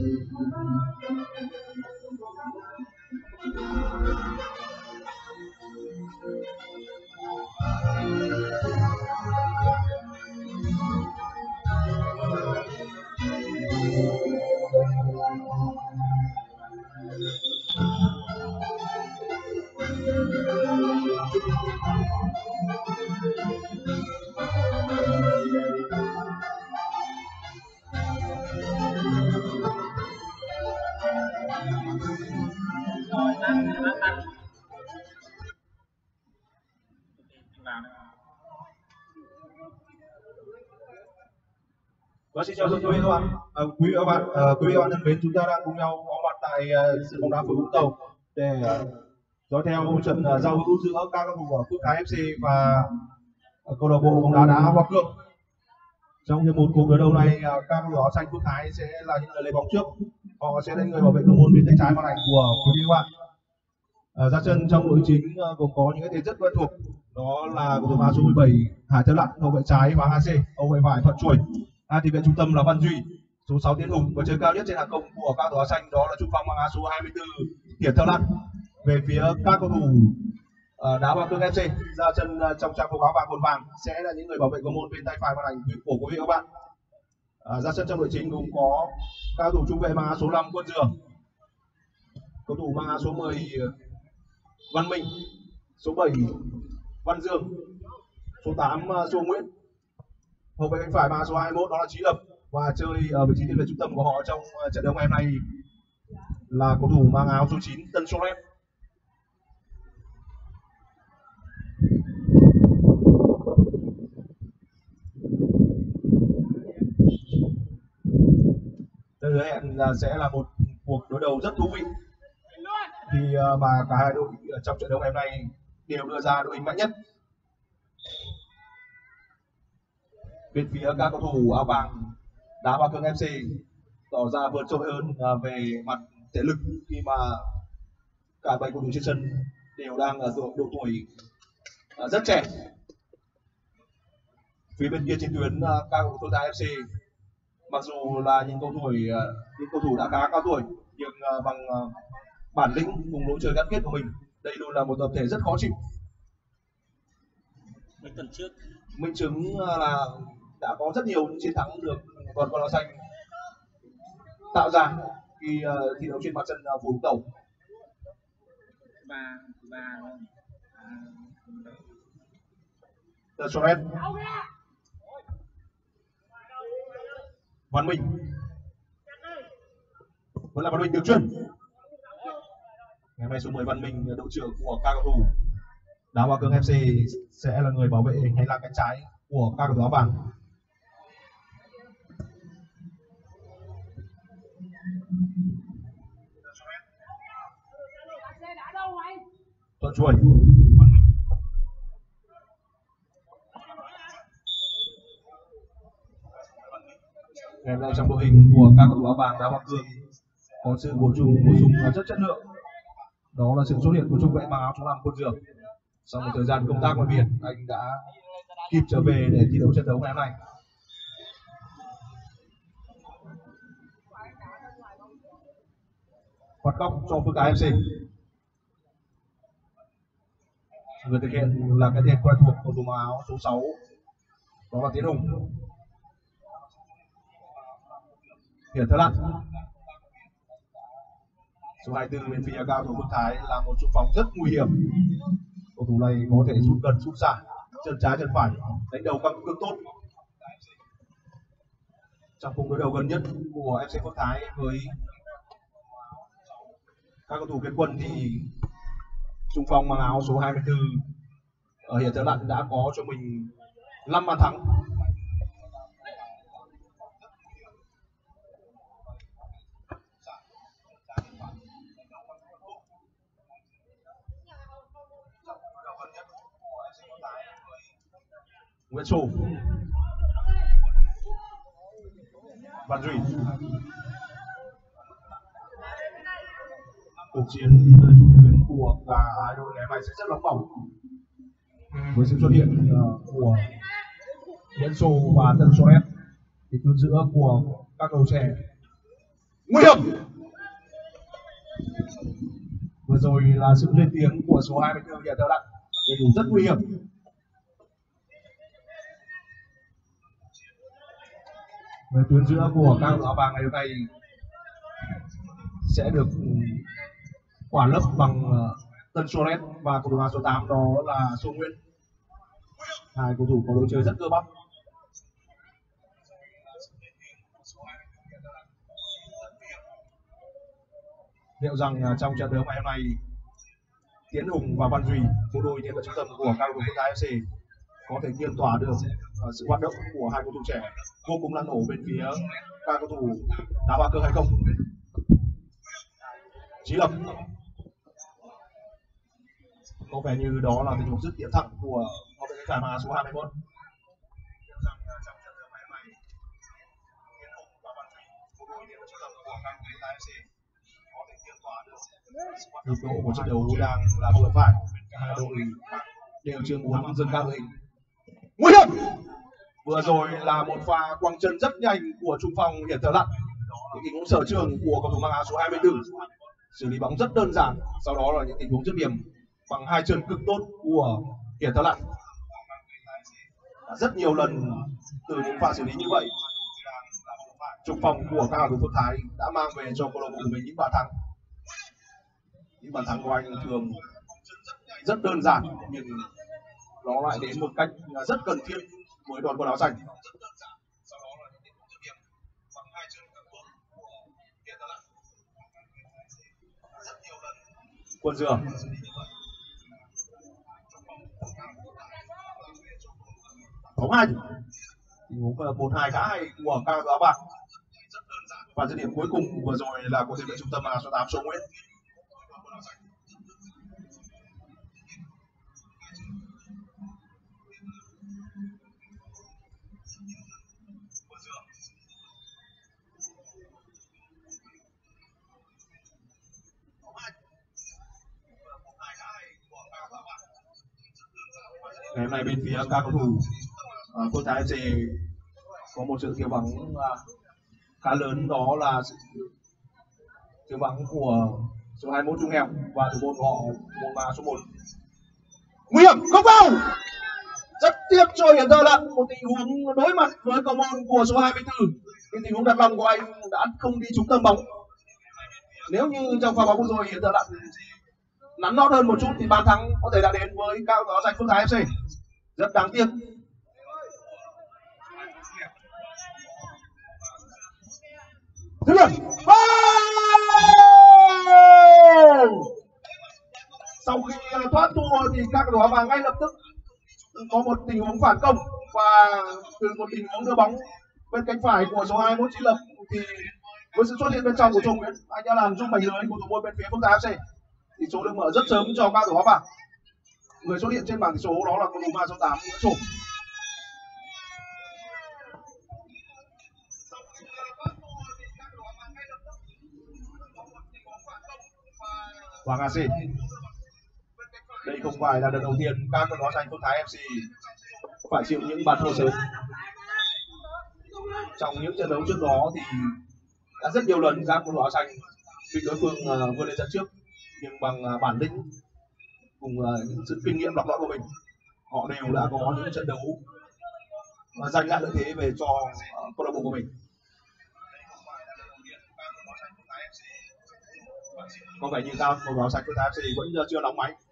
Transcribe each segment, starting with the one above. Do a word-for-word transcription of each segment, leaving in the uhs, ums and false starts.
Và xin chào quý vị các bạn, à, quý vị các bạn, à, quý vị các bạn thân mến, chúng ta đang cùng nhau có mặt tại uh, sân bóng đá phường Vũng Tàu để uh, dõi theo trận uh, giao hữu giữa các cầu thủ của Phước Thái ép xê và uh, câu lạc bộ bóng đá đá Hoa Cương. Trong hiệp một cuộc đối đầu này, uh, các cầu thủ áo xanh Phước Thái sẽ là những người lấy bóng trước, họ sẽ là người bảo vệ cầu môn bên tay trái màn ảnh của quý vị các bạn. Uh, ra sân trong đội chính uh, gồm có những cái tên rất quen thuộc, đó là cầu thủ số mười bảy Hải Thơ Lặn, hậu vệ trái Hoàng a xê, hậu vệ phải Thuận Chuồi. À, thì vệ trung tâm là Văn Duy, số sáu Tiến Hùng, và chơi cao nhất trên hàng công của các cầu thủ áo xanh đó là trung phong mang áo số hai mươi tư Hiển Thơ Lặn. Về phía các cầu thủ uh, đá Hoa Cương ép xê ra chân uh, trong trang phục áo vàng quần vàng sẽ là những người bảo vệ cầu môn bên tay phải màn ảnh của quý vị các bạn. Uh, ra sân trong đội chính gồm có các cầu thủ trung vệ mang áo số năm Quân Dường, cầu thủ mang áo số mười Văn Minh, số bảy Văn Dương, số tám uh, Châu Nguyễn. Hậu vệ cánh phải mang số hai mươi mốt đó là Chí Lập, và chơi ở vị trí tiền vệ trung tâm của họ trong uh, trận đấu ngày hôm nay là cầu thủ mang áo số chín Tân Solet. Tôi hứa hẹn là sẽ là một cuộc đối đầu rất thú vị khi uh, mà cả hai đội trong trận đấu ngày hôm nay đều đưa ra đội hình mạnh nhất. Bên phía các cầu thủ áo vàng đá Hoa Cương ép xê tỏ ra vượt trội hơn uh, về mặt thể lực khi mà cả bảy cầu thủ trên sân đều đang ở độ, độ tuổi uh, rất trẻ. Phía bên kia trên tuyến uh, các cầu thủ ép xê mặc dù là những cầu tuổi uh, những cầu thủ đã khá cao tuổi nhưng uh, bằng uh, bản lĩnh cùng lối chơi gắn kết của mình, đây luôn là một tập thể rất khó chịu. Mấy tuần trước minh chứng uh, là đã có rất nhiều những chiến thắng được toàn quân áo xanh tạo ra khi uh, thi đấu trên mặt sân uh, Vũng Tàu. Và và The Soret, Văn Minh, vẫn là Văn Minh điều chuyển. Ngày hôm nay số mười Văn Minh, đội trưởng của các cầu thủ đá Hoa Cương ép xê sẽ là người bảo vệ hành lang cánh trái của các cầu thủ áo vàng. Thuận Chuồi, ngày hôm nay trong đội hình của các cầu thủ áo vàng đá Hoa Cương có sự bổ sung bổ sung rất chất lượng, đó là sự xuất hiện của trung vệ mang áo số năm Quân Dường. Sau một thời gian công tác ngoài biển, anh đã kịp trở về để thi đấu trận đấu ngày hôm nay. Phạt góc cho Phước Thái ép xê. Người thực hiện là cái tên quen thuộc cầu thủ mang áo số sáu, đó là Tiến Hùng. Hiển Thơ Lặn, số hai mươi tư bên phía cao thủ Phước Thái là một trung phong rất nguy hiểm. Cầu thủ này có thể sút gần sút xa, chân trái chân phải, đánh đầu căng cứng tốt. Trong cuộc đối đầu gần nhất của ép xê Phước Thái với các cầu thủ Việt Quân thì trung phong mang áo số hai mươi tư ở Hiển Thơ Lặn đã có cho mình năm bàn thắng. Nguyễn Sô, Văn Duy. Cuộc chiến trung tuyến của cả hai đội ngày hôm nay sẽ rất nóng bỏng với sự xuất hiện uh, của Nguyễn Sô và Tân Soret, thì tuyến giữa của các cầu trẻ Nguy hiểm. Vừa rồi là sự lên tiếng của số hai mươi tư Hiển Thờ Lặn, đầy đủ rất nguy hiểm. Về tuyến giữa của các áo vàng ngày hôm nay sẽ được quả lấp bằng Tân Suarez và cầu thủ áo số tám đó là Sô Nguyễn. Hai cầu thủ có lối chơi rất cơ bắp. Liệu rằng trong trận đấu ngày hôm nay Tiến Hùng và Văn Duy, bộ đôi tiền vệ trung tâm của các cầu thủ Phước Thái ép xê có thể kiêm tỏa được uh, sự hoạt động của hai cầu thủ trẻ vô cùng năng nổ bên phía các cầu thủ đá hoa cơ hay không? Chí Lập có vẻ như đó là tình huống dứt điểm thẳng của hậu vệ cánh phải mà số hai mươi mốt. Nhịp độ của trận đấu đang là vừa phải, hai đội đều chưa muốn dừng cao đội hình. Nguy hiểm. Vừa rồi là một pha quăng chân rất nhanh của trung phong Hiển Thờ Lặn, những tình huống sở trường của cầu thủ mang áo số hai mươi tư, xử lý bóng rất đơn giản, sau đó là những tình huống dứt điểm bằng hai chân cực tốt của Hiển Thờ Lặn. Rất nhiều lần từ những pha xử lý như vậy, trung phong của các cầu thủ Phước Thái đã mang về cho câu lạc bộ của mình những bàn thắng. Những bàn thắng của anh thường rất đơn giản nhưng nó lại đến một cách rất cần thiết với đoàn quân áo xanh. Quân dừa bóng hai, tình huống một hai khá hay của các cầu thủ áo vàng. Và dứt điểm cuối cùng vừa rồi là của tiền vệ trung tâm áo số tám Sô Nguyễn. Ngày hôm nay bên phía các cầu thủ Phước Thái ép xê có một sự thiếu vắng khá lớn, đó là sự thiếu vắng của số hai mươi mốt Trung Heo và thủ môn của họ môn mà số một. Nguy hiểm, không vào. Rất tiếc cho Hiển Thờ Lặn, một tình huống đối mặt với cầu môn của số hai mươi tư. Cái tình huống đặt lòng của anh đã không đi trúng tầm bóng. Nếu như trong pha bóng vừa rồi Hiển Thờ Lặn nắn nót hơn một chút thì bàn thắng có thể đã đến với các cầu thủ áo xanh Phước Thái ép xê. Rất đáng tiếc. Dứt điểm. Sau khi thoát thua thì các cầu thủ áo vàng ngay lập tức có một tình huống phản công, và từ một tình huống đưa bóng bên cánh phải của số hai mươi mốt Chí Lập thì với sự xuất hiện bên trong của Trung Nguyễn, anh đã làm rung mảnh lưới của thủ môn bên phía Phước Thái ép xê. Tỷ số được mở rất sớm cho các cầu thủ áo vàng. Người xuất hiện trên bảng tỷ số đó là cầu thủ mang số tám Nguyễn Sủng. Hoàng a xê. Đây không phải là lần đầu tiên các cầu thủ áo xanh Phước Thái ép xê phải chịu những bàn thua sớm. Trong những trận đấu trước đó thì đã rất nhiều lần các cầu thủ áo xanh bị đối phương uh, vươn lên dẫn trước, nhưng bằng uh, bản lĩnh cùng uh, những sự kinh nghiệm lọc lõi của mình, họ đều đã có những trận đấu uh, giành lại lợi thế về cho uh, câu lạc bộ của mình. Có vẻ như các cầu thủ áo xanh Phước Thái ép xê vẫn chưa nóng máy.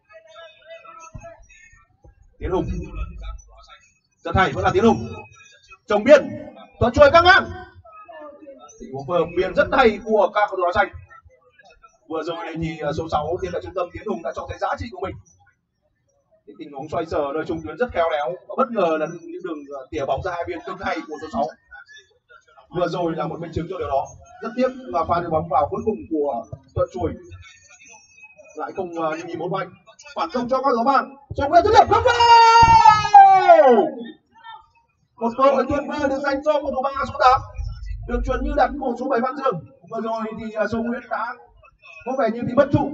Tiến Hùng rất hay, vẫn là Tiến Hùng trồng biên tuấn chuôi căng ngang, tình huống phối hợp biên rất hay của các cầu thủ áo xanh. Vừa rồi thì số sáu tiền vệ trung tâm Tiến Hùng đã cho thấy giá trị của mình. Cái tình huống xoay sở nơi trung tuyến rất khéo léo, và bất ngờ là những đường tỉa bóng ra hai biên cực hay của số sáu. Vừa rồi là một minh chứng cho điều đó. Rất tiếc là pha đưa bóng vào cuối cùng của Tuấn Chuôi lại không như ý muốn anh. Phản công cho các cầu thủ vàng. Số Nguyễn dứt điểm không vào. Một cơ hội tuyệt vời được dành cho cầu thủ mang áo số tám, được chuẩn như đặt của số bảy Văn Dương. Vừa rồi thì số Nguyễn đã có vẻ như bị bất trụ.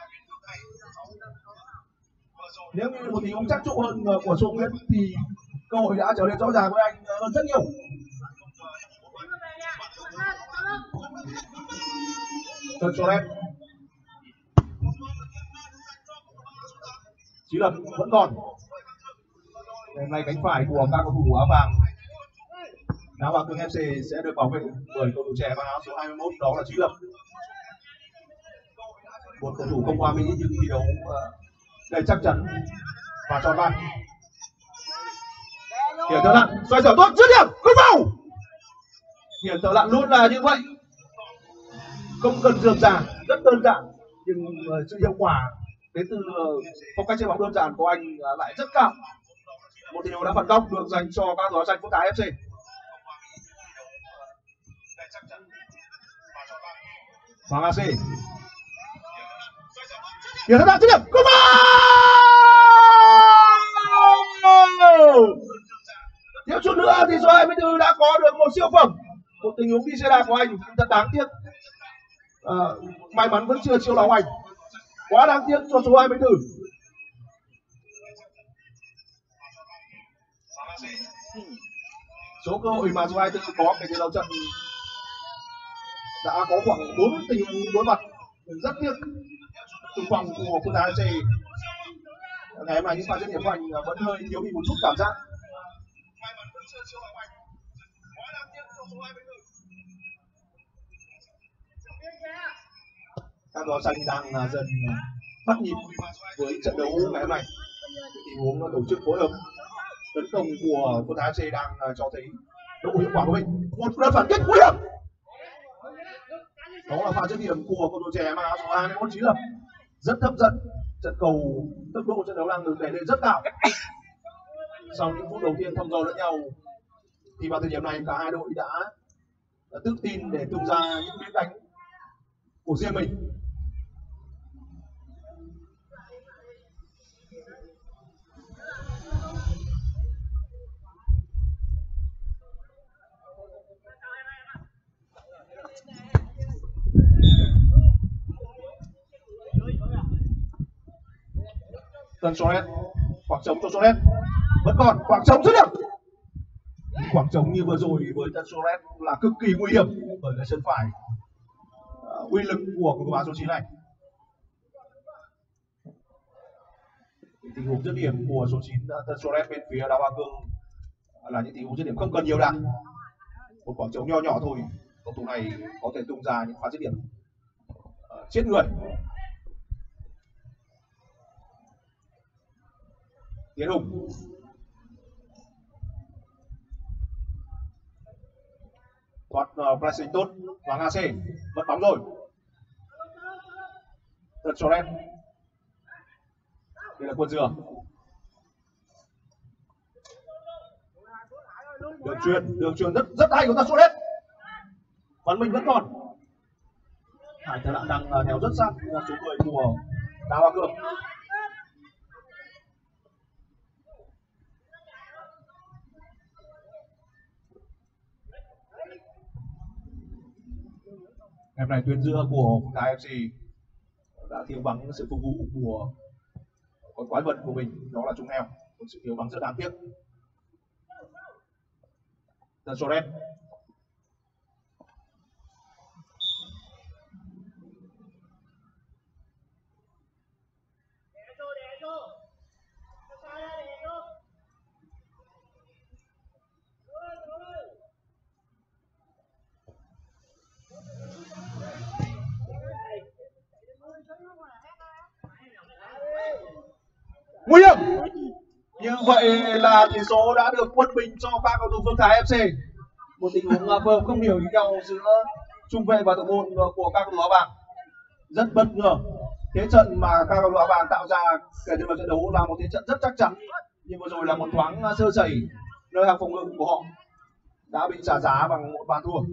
Nếu như một tình huống chắc trụ hơn của số Nguyễn thì cơ hội đã trở nên rõ ràng với anh hơn rất nhiều. Tân Solet. Chí Lập vẫn còn. Hôm nay cánh phải của các cầu thủ áo vàng Đá Hoa Cương ép xê sẽ được bảo vệ bởi cầu thủ trẻ mang áo số hai mươi mốt, đó là Chí Lập. Một cầu thủ không qua Mỹ nhưng thi đấu đầy chắc chắn và tròn vai. Hiển thợ lặn xoay sở tốt, dứt điểm, không vào. Hiển thợ lặn luôn là như vậy, không cần dườm già, rất đơn giản nhưng sự hiệu quả đến từ phong cách chơi bóng đơn giản của anh lại rất cao. Một tình huống đá phạt góc được dành cho các thủ xanh Phúc Thái ép xê. Hoàng a xê. Hiển thợ lặn dứt điểm, không vào. Thiếu chút nữa thì số hai mươi tư đã có được một siêu phẩm. Một tình huống đi xe đạp của anh thật đáng tiếc. À, may mắn vẫn chưa chiêu lòng anh. Quá đáng tiếc cho số hai mươi tư. Số cơ hội mà số hai mươi tư có kể từ đầu trận đã có khoảng bốn tình huống đối mặt. Rất tiếc trung phòng của Phúc Thái ép xê ngày hôm nay những pha dứt điểm của anh vẫn hơi thiếu đi một chút cảm giác. Các đội xanh đang dần bắt nhịp với trận đấu ngày hôm nay. Tình huống tổ chức phối hợp tấn công của Phúc Thái ép xê đang cho thấy độ hiệu quả của mình. Một lần phản kích nguy hiểm. Đó là pha dứt điểm của cầu thủ trẻ mang áo số hai mươi mốt Chí Lập. Rất hấp dẫn. Trận cầu tốc độ trận đấu đang được đẩy lên rất cao. Sau những phút đầu tiên thăm dò lẫn nhau thì vào thời điểm này cả hai đội đã, đã tự tin để tung ra những miếng đánh của riêng mình. Tân Solet, khoảng trống cho Solet, vẫn còn khoảng trống dứt điểm. Khoảng trống như vừa rồi với Tân Solet là cực kỳ nguy hiểm bởi cái chân phải uh, uy lực của cầu thủ áo số chín này. Tình huống dứt điểm của số chín Tân Solet bên phía Đá Hoa Cương là những tình huống dứt điểm không cần nhiều đạn, một khoảng trống nho nhỏ thôi, cầu thủ này có thể tung ra những pha dứt điểm uh, chết người. Tiến Hùng. Thoát uh, pressing tốt, Hoàng a xê mất bóng rồi. Tân Solet. Đây là Quân Dừa. Đường truyền, đường truyền rất rất hay của Tân Solet. Bắn mình vẫn còn. Hải Thợ Lặn đang uh, theo rất sát số mười của Đá Hoa Cương. Em này tuyến giữa của Phúc Thái ép xê đã thiếu vắng sự phục vụ của con quái vật của mình, đó là Trung Heo, một sự thiếu vắng rất đáng tiếc. Tân Solet. Nguy hiểm. Như vậy là tỷ số đã được quân bình cho ba cầu thủ Phúc Thái ép xê. Một tình huống phối hợp không hiểu ý nhau giữa trung vệ và thủ môn của các cầu thủ áo vàng. Rất bất ngờ. Thế trận mà các cầu thủ áo vàng tạo ra kể từ đầu trận đấu là một thế trận rất chắc chắn. Nhưng vừa rồi là một thoáng sơ sẩy nơi hàng phòng ngự của họ đã bị trả giá bằng một bàn thua.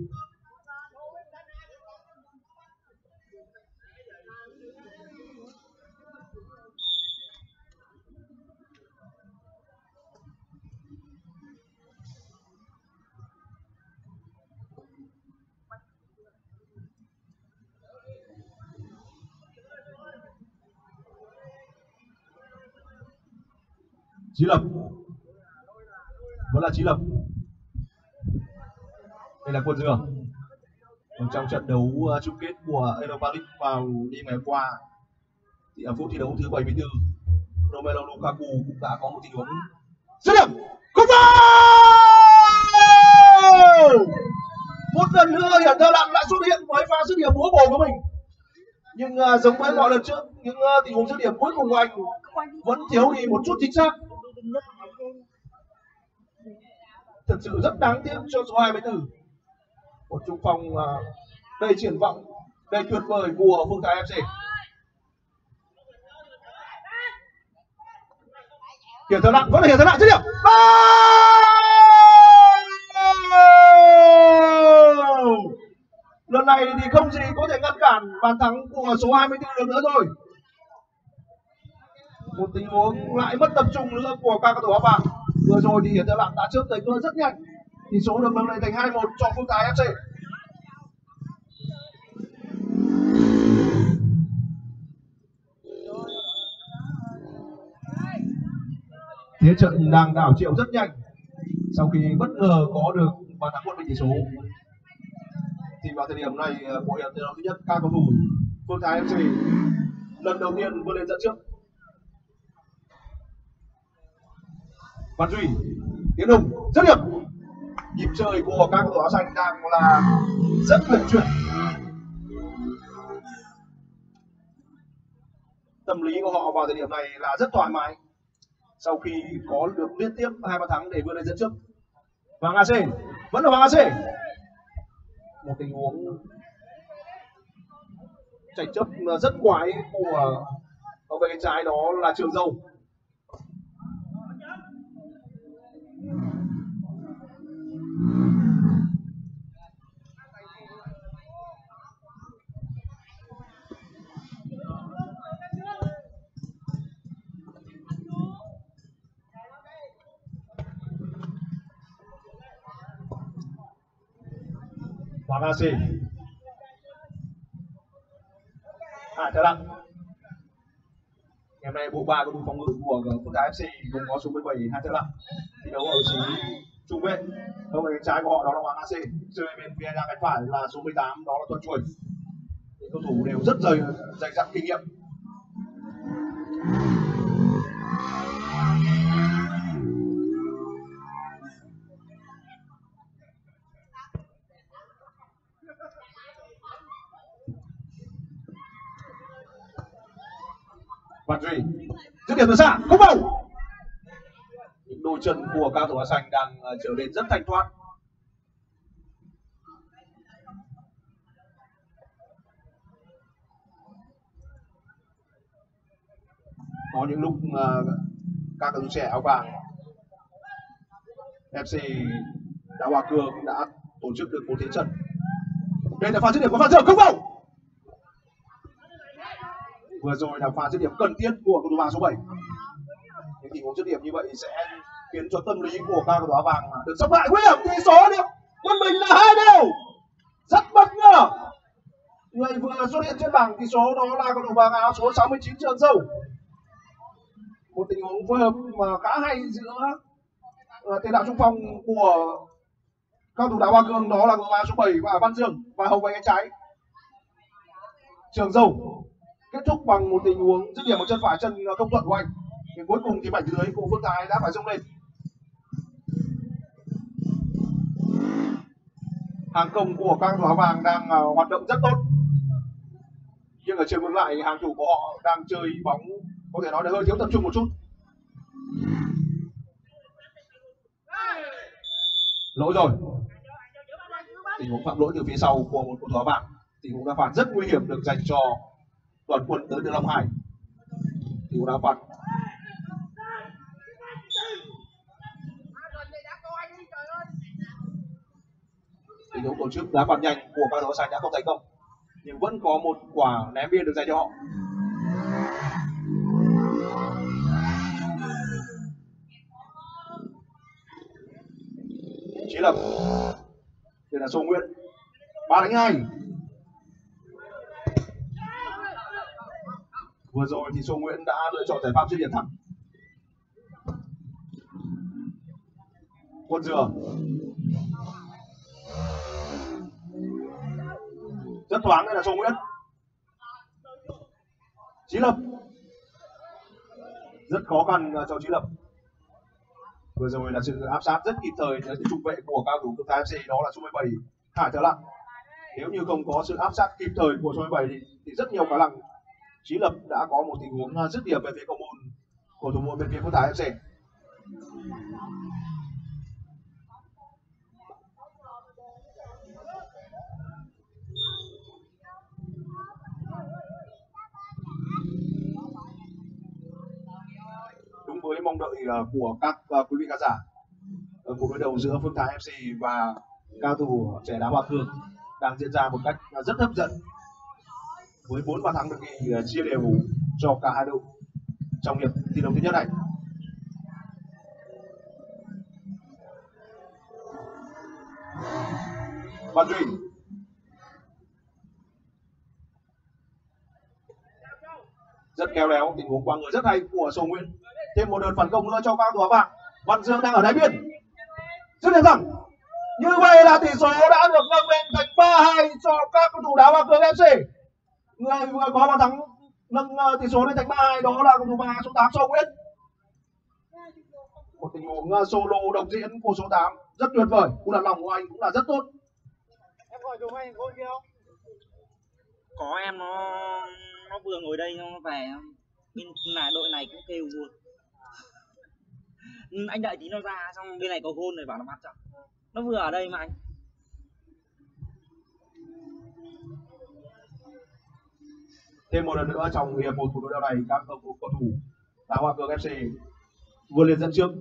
Chí Lập, vẫn là Chí Lập. Đây là Quân Dừa. Trong trận đấu uh, chung kết của Europa League vào đêm ngày hôm qua thì ở phút thi đấu thứ bảy mươi tư, Romelu Lukaku cũng đã có một tình huống dứt điểm không vào. Một lần nữa Hiển Thơ Lặn lại xuất hiện với pha dứt điểm búa bổ của mình, nhưng uh, giống với mọi lần trước, những uh, tình huống dứt điểm cuối cùng của anh vẫn thiếu đi một chút chính xác. Thật sự rất đáng tiếc cho số hai mươi tư, một trung phong uh, đầy triển vọng, đầy tuyệt vời của Phương Thái ép xê. Hiển Thơ Lặn vẫn là Hiển Thơ Lặn dứt điểm. Lần này thì không gì có thể ngăn cản bàn thắng của số hai mươi tư được nữa rồi. Một tình huống lại mất tập trung nữa của các cầu thủ áo vàng. Vừa rồi thì Hiển Thơ Lặn đã chớp tới cơ rất nhanh, tỷ số được nâng lên thành hai một cho Phương Thái ép xê. Thế trận đang đảo chiều rất nhanh sau khi bất ngờ có được bàn thắng quân bình tỷ số. Thì vào thời điểm này của hiệp thi đấu thứ nhất, các cầu thủ Phương Thái ép xê lần đầu tiên vươn lên dẫn trước. Văn Duy, Tiến Hùng, dứt điểm. Nhịp chơi của các cầu thủ áo xanh đang là rất luyện chuyển. Tâm lý của họ vào thời điểm này là rất thoải mái sau khi có được liên tiếp hai bàn thắng để vươn lên dẫn trước. Hoàng a xê, vẫn là Hoàng a xê. Một tình huống chạy chấp rất quái của ở bên trái, đó là Trường Dâu. Hoàng a xê, Hải Thơ Lặn. Ngày hôm nay bộ ba cầu thủ phòng ngự của Phương Thái ép xê gồm có số mười bảy Hải Thơ Lặn thi đấu ở vị trí trung vệ, ở bên trái của họ đó là Hoàng a xê, chơi bên phía cánh phải là số mười tám đó là Tuấn Chuồi. Những cầu thủ đều rất dày dày dặn kinh nghiệm. Văn Duy, dứt điểm từ xa, không vào. Những đôi chân của các cầu thủ áo xanh đang trở nên rất thanh thoát. Có những lúc uh, các cầu thủ trẻ áo vàng ép xê Đá Hoa Cương đã tổ chức được một thế trận. Đây là pha dứt điểm của Phan Dương, không vào. Vừa rồi là pha dứt điểm cần thiết của cầu thủ vàng số bảy. Những tình huống dứt điểm như vậy sẽ khiến cho tâm lý của các cầu thủ áo vàng được sốc lại. Nguy hiểm, tỷ số điểm quân mình là hai đều, rất bất ngờ. Người vừa xuất hiện trên bảng tỷ số đó là cầu thủ vàng áo số sáu mươi chín Trường Dâu. Một tình huống phối hợp mà khá hay giữa tiền đạo trung phong của các cầu thủ Đá Hoa Cương, đó là cầu thủ áo số bảy và Văn Dương, và hậu vệ cánh trái Trường Dâu. Kết thúc bằng một tình huống dứt điểm một chân phải chân không thuận của anh, nhưng cuối cùng thì mảnh lưới của Phương Thái đã phải rung lên. Hàng công của các cầu thủ áo vàng đang uh, hoạt động rất tốt, nhưng ở chiều ngược lại hàng thủ của họ đang chơi bóng có thể nói là hơi thiếu tập trung một chút. Lỗi rồi, tình huống phạm lỗi từ phía sau của một cầu thủ áo vàng. Tình huống đá phạt rất nguy hiểm được dành cho đoàn quân tới từ Long Hải. Tình huống đá phạt. Tình huống tổ chức đá phạt nhanh của các cầu thủ xanh đã không thành công, nhưng vẫn có một quả ném biên được dành cho họ. Chí Lập, đây là Sô Nguyễn, ba đánh hai. Vừa rồi thì Sô Nguyễn đã lựa chọn giải pháp dứt điểm thẳng. Quân Dừa, rất thoáng, đây là Châu Nguyễn. Chí Lập rất khó khăn cho Chí Lập. Vừa rồi là sự áp sát rất kịp thời từ trung vệ của cao thủ Phước Thái ép xê, đó là số mười bảy Hải Trở Lặng. Nếu như không có sự áp sát kịp thời của số mười bảy thì, thì rất nhiều khả năng Chí Lập đã có một tình huống dứt điểm về phía cầu môn của thủ môn bên phía Phước Thái ép xê. Đúng với mong đợi của các uh, quý vị khán giả, cuộc đối đầu giữa Phước Thái ép xê và cao thủ trẻ đá Hoa Cương đang diễn ra một cách rất hấp dẫn, với bốn bàn thắng được ghi chia đều cho cả hai đội trong hiệp thi đấu thứ nhất này. Văn Duy rất khéo léo, tình huống qua người rất hay của Sô Nguyễn. Thêm một đợt phản công nữa cho các thủ vàng. Văn Dương đang ở đáy biên, dứt điểm rằng như vậy là tỷ số đã được nâng lên thành ba hai cho các cầu thủ đá Hoa Cương ép xê. Người vừa có bàn thắng nâng tỷ số lên thành ba hai đó là cầu thủ số tám Sô Nguyễn. Một tình huống solo đồng diễn của số tám rất tuyệt vời, cú đặt lòng của anh cũng là rất tốt. Em gọi chúng anh gol kia không? Có, em nó nó vừa ngồi đây nó về bên là đội này cũng kêu luôn. Anh đợi tí nó ra xong bên này có gol rồi bảo nó bắt chậm. Nó vừa ở đây mà anh. Thêm một lần nữa trong hiệp một của đối đầu này, các cầu thủ cầu thủ đá Hoa Cương ép xê vươn lên dẫn trước.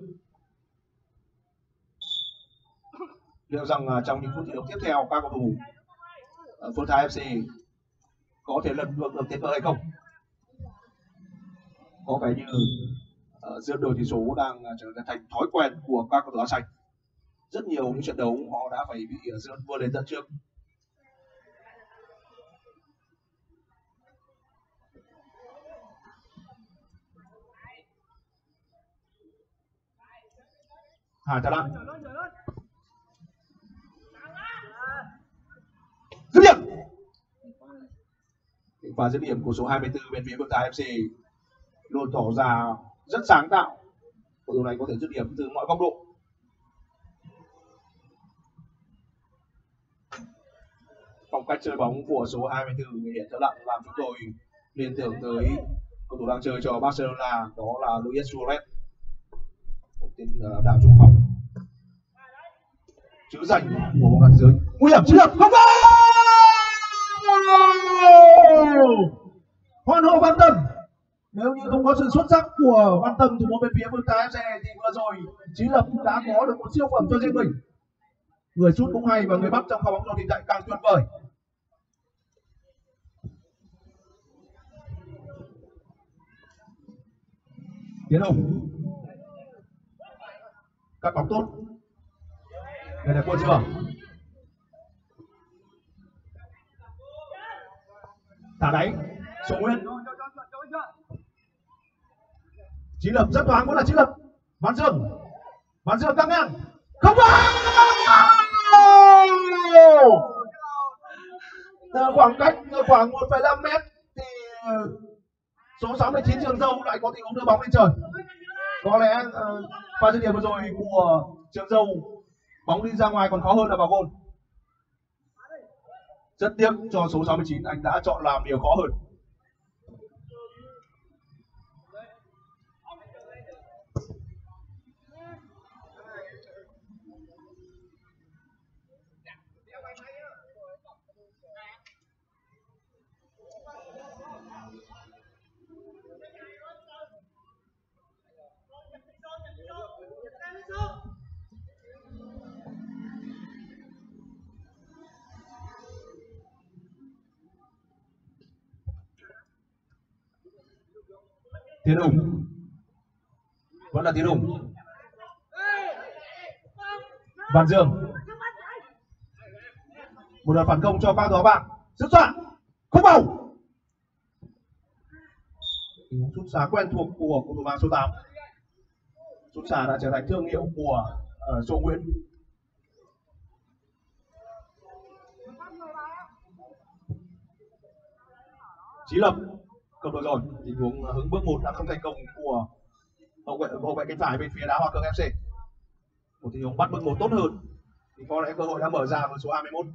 Liệu rằng trong những phút thi đấu tiếp theo các cầu thủ Phước Thái ép xê có thể lần ngược được thế cờ hay không? Có vẻ như uh, giữa đội tỷ số đang trở thành thói quen của các cầu thủ áo xanh. Rất nhiều những trận đấu họ đã phải bị uh, vươn lên dẫn trước. Hải Trở Lặng dứt điểm. Và dứt điểm của số hai mươi tư bên phía Phước Thái ép xê luôn tỏ ra rất sáng tạo. Cầu thủ này có thể dứt điểm từ mọi góc độ. Phong cách chơi bóng của số hai mươi tư hiện Trở Lặng làm chúng tôi liên tưởng tới cầu thủ đang chơi cho Barcelona, đó là Luis Suarez, một tên uh, đá trung phong chữ danh của bóng đá thế giới. Nguy hiểm chiến lược không vào. Hoan hô Văn Tâm. Nếu như không có sự xuất sắc của Văn Tâm thủ môn bên phía Phước Thái ép xê thì vừa rồi Chí Lập đã có được một siêu phẩm cho riêng mình. Người sút cũng hay và người bắt trong pha bóng rồi thì lại càng tuyệt vời. Tiến Hùng cắt bóng tốt. Đây là Quân Trường thả đáy Số Nguyên. Chí Lập rất thoáng, vẫn là Chí Lập. Văn Dương Văn Dương căng ngang không vào. Từ khoảng cách khoảng một phẩy năm mét thì số sáu mươi chín Trường Dâu lại có tình huống đưa bóng lên trời. Có lẽ uh, pha dứt điểm vừa rồi của Trường Dâu, bóng đi ra ngoài còn khó hơn là vào gôn. Rất tiếc cho số sáu mươi chín, anh đã chọn làm điều khó hơn. Tiến Hùng vẫn là Tiến Hùng. Văn Dương một đợt phản công cho ba thủ bạn xuất soạn không vào. Tình huống sút xá quen thuộc của cầu thủ mang số tám. Sút xá đã trở thành thương hiệu của uh, Số Nguyễn. Chí Lập không được rồi, tình huống hướng bước một đã không thành công của hậu vệ hậu vệ cánh phải bên phía đá Hoa Cường ép xê. Một tình huống bắt bước một tốt hơn thì có lẽ cơ hội đã mở ra với số hai mươi mốt.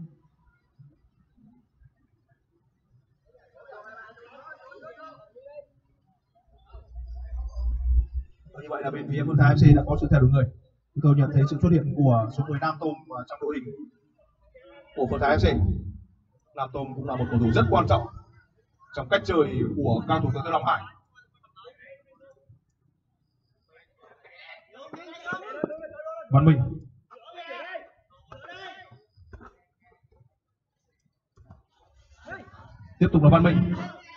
Và như vậy là bên phía Phương Thái ép xê đã có sự thay đổi người. Chúng tôi nhận thấy sự xuất hiện của số mười Nam Tôm trong đội hình của Phương Thái ép xê. Nam Tôm cũng là một cầu thủ rất quan trọng trong cách chơi của cao thủ từ Long Hải. Văn Minh tiếp tục là Văn Minh.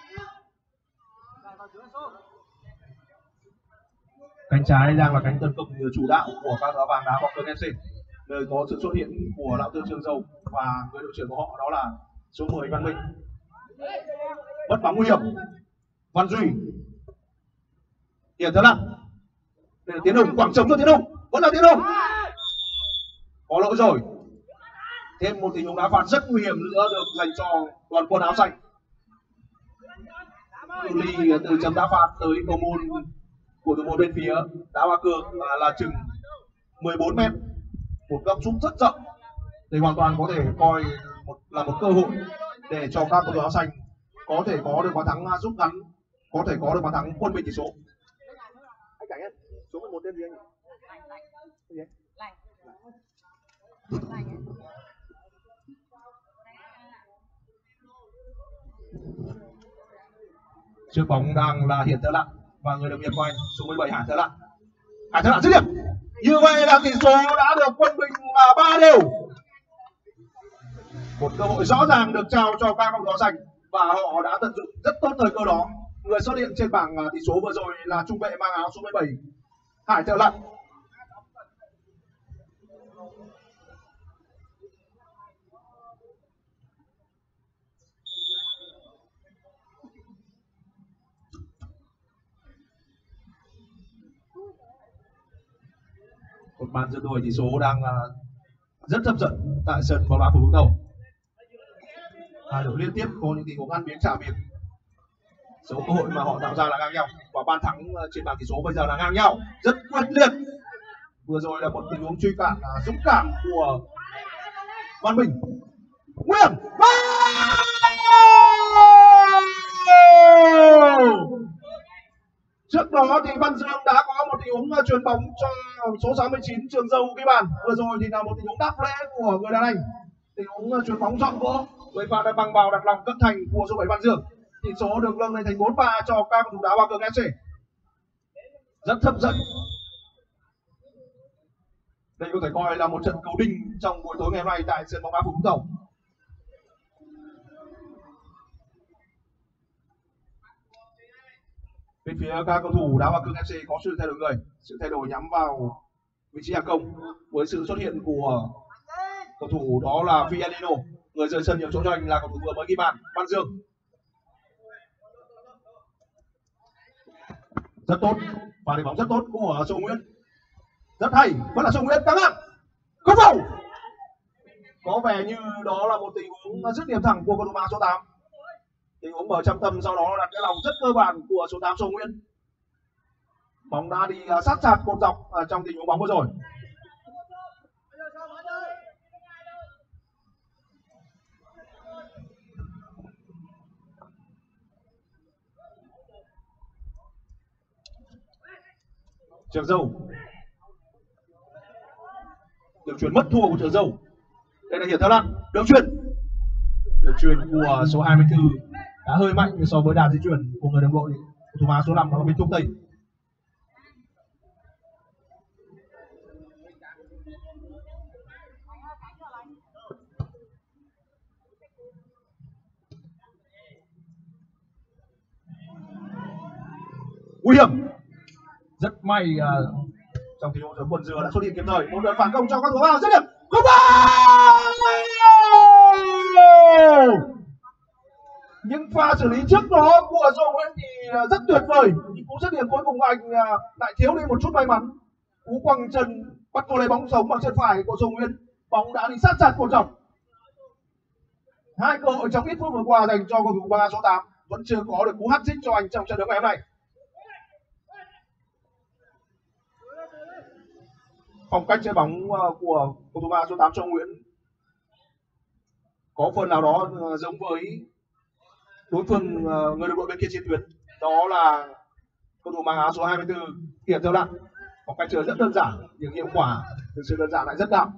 Cánh trái đang là cánh tấn công chủ đạo của các áo vàng đá Hoa Cường ép xê, nơi có sự xuất hiện của lão tướng Trường Dầu và người đội trưởng của họ đó là số mười Văn Minh. Mất bóng nguy hiểm. Văn Duy, Hiển Thế Lăng, đây là Tiến Hùng, quảng trống cho Tiến Hùng, vẫn là Tiến Hùng. Có lỗi rồi. Thêm một tình huống đá phạt rất nguy hiểm nữa được dành cho đoàn quân áo xanh. Cự ly từ chấm đá phạt tới cầu môn của thủ môn bên phía đá Hoa Cường là, là chừng mười bốn mét, một góc sút rất rộng. Đây hoàn toàn có thể coi một, là một cơ hội để cho các cầu thủ áo xanh có thể có được bàn thắng rút ngắn, có thể có được bàn thắng quân bình tỷ số. Anh Cảnh ơi, số mười một tên gì anh? Cái gì? Lành. Trước bóng đang là Hiển Thế Lăng và người đồng nghiệp của anh số mười bảy Hải Thế Lăng. Hải Thế Lăng dứt điểm. Như vậy là tỷ số đã được quân bình là ba đều. Một cơ hội rõ ràng được trao cho các cầu thủ áo xanh và họ đã tận dụng rất tốt thời cơ đó. Người xuất hiện trên bảng tỷ số vừa rồi là trung vệ mang áo số mười bảy Hải Thế Lăng. Một bàn dẫn đuổi tỷ số đang rất hấp dẫn tại sân bóng đá Phú Vũng Tàu. Hai đội liên tiếp có những tình huống ăn miếng trả miếng. Số cơ hội mà họ tạo ra là ngang nhau và bàn thắng trên bảng tỷ số bây giờ là ngang nhau, rất quyết liệt. Vừa rồi là một tình huống truy cản dũng cảm của Văn Bình. Nguyên trước đó thì Văn Dương đã có một tình huống chuyền bóng cho số sáu mươi chín Trường Dâu ghi bàn. Vừa rồi thì là một tình huống đáp lễ của người đàn anh, tình huống chuyền bóng chọn gỗ với pha đã bằng vào đặt lòng cận thành của số bảy Văn Dương. Tỷ số được nâng lên thành bốn ba cho các cầu thủ đá Hoa Cường ép xê. Rất hấp dẫn. Đây có thể coi là một trận cầu đinh trong buổi tối ngày hôm nay tại sân bóng đá Phú Vũng Tàu. Bên phía các cầu thủ đá Hoa Cường ép xê có sự thay đổi người, sự thay đổi nhắm vào vị trí hàng công với sự xuất hiện của cầu thủ đó là Fialino. Người rời sân nhường chỗ cho anh là cầu thủ vừa mới ghi bàn Văn Dương. Rất tốt, và để bóng rất tốt của Sô Nguyễn, rất hay, vẫn là Sô Nguyễn căng ngang, không vào. Có vẻ như đó là một tình huống dứt điểm thẳng của cầu thủ mang số tám. Tình huống mở trong tầm sau đó đặt cái lòng rất cơ bản của số tám Sô Nguyễn. Bóng đã đi sát chặt cột dọc trong tình huống bóng vừa rồi. Trường Dâu, đường chuyền mất thua của Trường Dâu. Đây là Hiển Thế Lăng, đường chuyền đường chuyền của số hai mươi tư đã hơi mạnh so với đà di chuyển của người đồng đội thủ mã số năm đó là bên Trung Tây. Nguy hiểm, rất may uh, trong tình huống quân dừa đã xuất hiện kịp thời. Một đợt phản công cho các thủ vào dứt điểm không vào. Những pha xử lý trước đó của Sô Nguyễn thì rất tuyệt vời, nhưng cú dứt điểm cuối cùng anh uh, lại thiếu đi một chút may mắn. Cú quăng chân bắt cô lấy bóng sống bằng chân phải của Sô Nguyễn, bóng đã đi sát chặt cột dọc. Hai cơ hội trong ít phút vừa qua dành cho cầu thủ băng số tám vẫn chưa có được cú hat-trick cho anh trong trận đấu ngày hôm nay. Phong cách chơi bóng của cầu thủ số tám Châu Nguyễn có phần nào đó giống với đối phương người đồng đội bên kia chiến tuyến, đó là cầu thủ mang áo số hai mươi tư Hiển Theo Đặng. Phong cách chơi rất đơn giản nhưng hiệu quả thực sự đơn giản lại rất cao.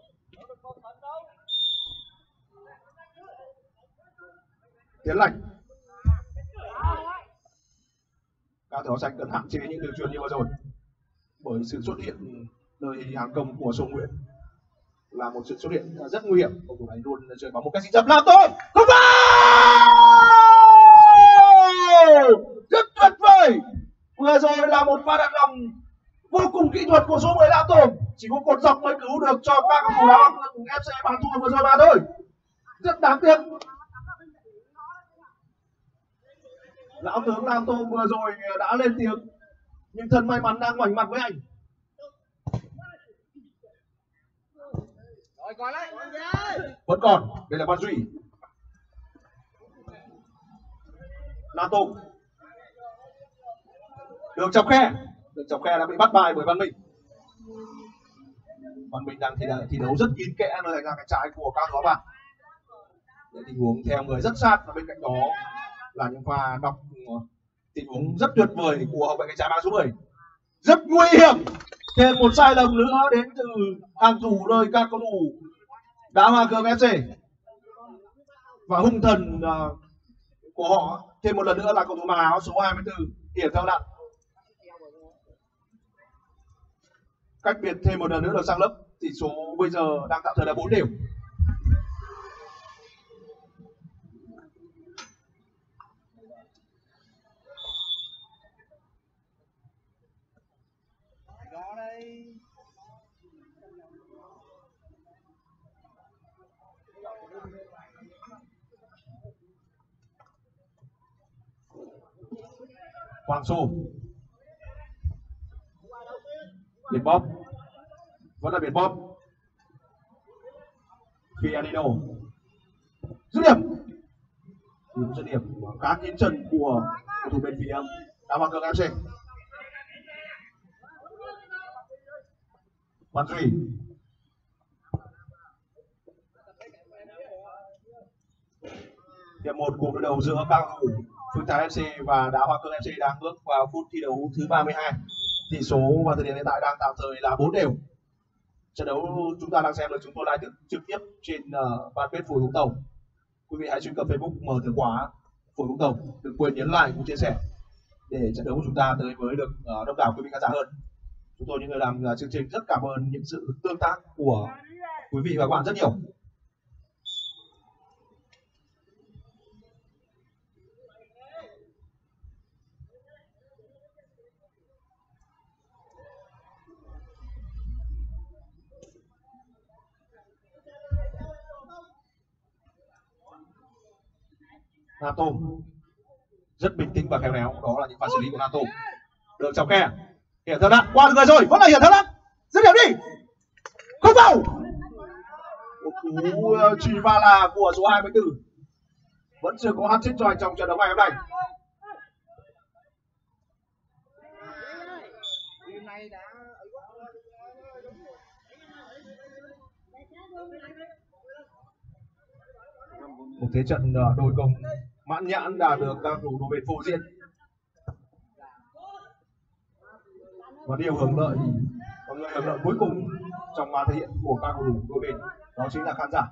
Tiến Lành, các thủ xanh cần hạn chế những đường truyền như vừa rồi, bởi sự xuất hiện nơi hàng công của Sông Nguyễn là một sự xuất hiện rất nguy hiểm. Cầu thủ này luôn chơi bóng một cách xinh đẹp, làm tốt, không vào, rất tuyệt vời. Vừa rồi là một pha đạp lòng vô cùng kỹ thuật của số mười Lão Tùng, chỉ có cột dọc mới cứu được cho các cầu thủ đá ép xê bàn thua vừa rồi mà thôi, rất đáng tiếc. Lão tướng Lam Tô vừa rồi đã lên tiếng nhưng thân may mắn đang ngoảnh mặt với anh. Vẫn còn, đây là Văn Duy. Lam Tô đường chọc khe, đường chọc khe đã bị bắt bài bởi Văn Minh. Văn Minh đang thi, thi đấu rất kín kẽ nơi hành lang cánh trái của các gió bạn. Tình huống theo người rất sát và bên cạnh đó là những pha đọc tình huống rất tuyệt vời của hậu vệ cánh trái mang số mười. Rất nguy hiểm, thêm một sai lầm nữa đến từ hàng thủ nơi các cầu thủ đá Hoa Cường ép xê và hung thần uh, của họ thêm một lần nữa là cầu thủ mang áo số hai mươi tư Hiển Theo Đặng. Cách biệt thêm một lần nữa được sang lớp, tỷ số bây giờ đang tạm thời là bốn đều. Hoàng Xu, Biển Bóp, vẫn là Biển Bóp. Fianino, dứt điểm, điểm dứt điểm khá kín chân của cầu thủ bên phía đá Hoa Cường ép xê. Văn Duy, hiệp một cuộc đối đầu giữa các cầu thủ Phương Thái ép xê và đá Hoa Cường ép xê đang bước vào phút thi đấu thứ ba mươi hai. Tỷ số vào thời điểm hiện tại đang tạm thời là bốn đều. Trận đấu chúng ta đang xem được chúng tôi live trực tiếp trên uh, fanpage Phổi Vũng Tàu. Quý vị hãy truy cập Facebook mở từ khóa Phổi Vũng Tàu, đừng quên nhấn like cũng chia sẻ để trận đấu của chúng ta tới với được uh, đông đảo quý vị khán giả hơn. Chúng tôi những người làm uh, chương trình rất cảm ơn những sự tương tác của quý vị và các bạn rất nhiều. Nato rất bình tĩnh và khéo léo, đó là những pha xử lý của Nato. Đường chọc khe, Hiển Theo Đặng qua người rồi, vẫn là Hiển Theo Đặng, dứt điểm đi, không vào. Một cú chì va là của số hai mươi tư, vẫn chưa có hat-trick cho anh trong trận đấu ngày hôm nay. Một thế trận đôi công mãn nhãn đã được các thủ đô bên phô diễn, và điều hưởng lợi và người hưởng lợi cuối cùng trong màn thể hiện của các cầu thủ đôi bên đó chính là khán giả.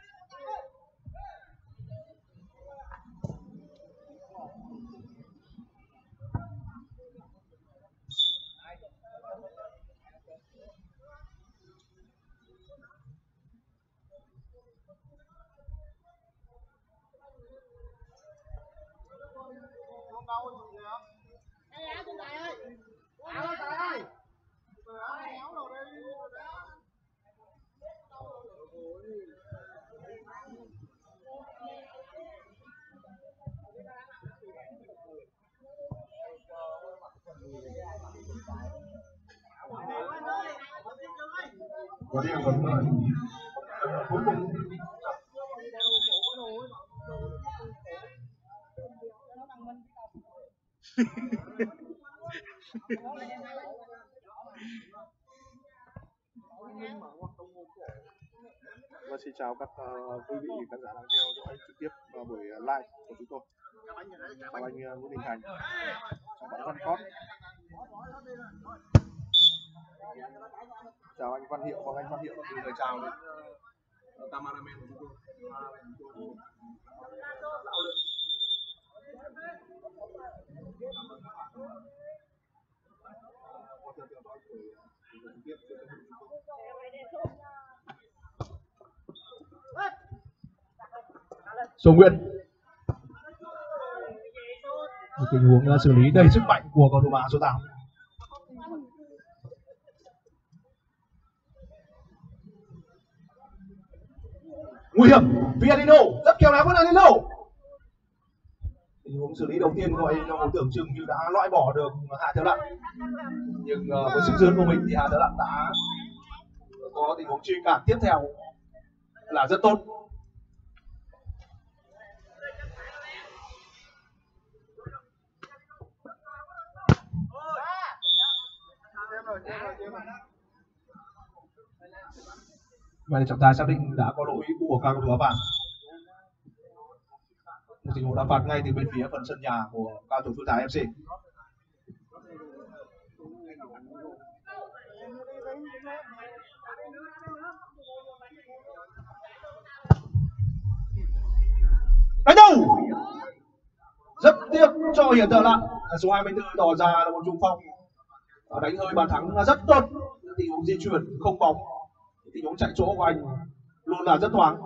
Và điều hưởng lợi cuối cùng Và xin chào các uh, quý vị khán giả đang theo dõi trực tiếp uh, buổi uh, live của chúng tôi. Chào anh uh, Nguyễn Đình Thành, chào bạn Văn Cót, chào anh Văn Hiệu. Và anh Văn Hiệu đã gửi lời chào đến uh, cameraman của chúng tôi. Số Nguyễn. Một tình huống xử lý đầy sức mạnh của cầu thủ mã số tám. Nguy hiểm, Vianino rất khéo léo với Vianino. Tình huống xử lý đầu tiên gọi nó tưởng chừng như đã loại bỏ được Hà Thiếu Lặn, nhưng uh, với sức dướn của mình thì Hà Thiếu Lặn đã có tình huống truy cản tiếp theo là rất tốt. Và trọng tài xác định đã có lỗi của các cầu thủ áo vàng. Một tình huống đá phạt ngay từ bên phía phần sân nhà của cao thủ Phước Thái ép xê. Đánh đâu! Rất tiếc cho Hiển Thợ Lặn. Số hai mươi tư tỏ ra là một trung phong đánh hơi bàn thắng rất tốt. Tình huống di chuyển không bóng, tình huống chạy chỗ của anh luôn là rất thoáng.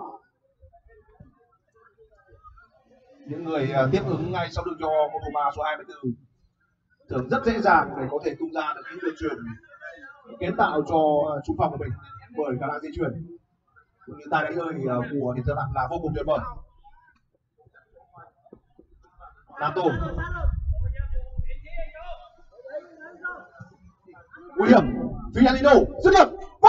Những người uh, tiếp ứng ngay sau lưng cho cầu thủ số hai mươi tư thường rất dễ dàng để có thể tung ra được những đường truyền kiến tạo cho uh, trung phong của mình bởi khả năng di chuyển cũng như tài đánh hơi uh, của Hiển Thợ Lặn là vô cùng tuyệt vời. Nam Tô nguy hiểm, Vianino dứt điểm.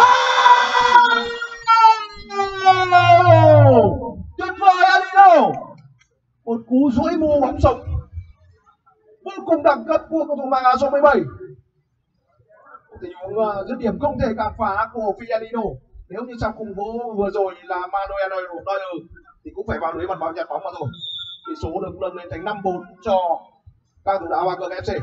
Tuyệt vời Alino, một cú duỗi mua bóng sống vô cùng đẳng cấp của cầu thủ mang áo số mười bảy. Tình huống uh, dứt điểm không thể cản phá của Vianino. Nếu như trong khung gỗ vừa rồi là Manuel Neuer thì cũng phải vào lưới bàn bóng nhặt bóng mà thôi. Tỷ số được nâng lên thành năm bốn cho các thủ đá Hoa Cường ép xê.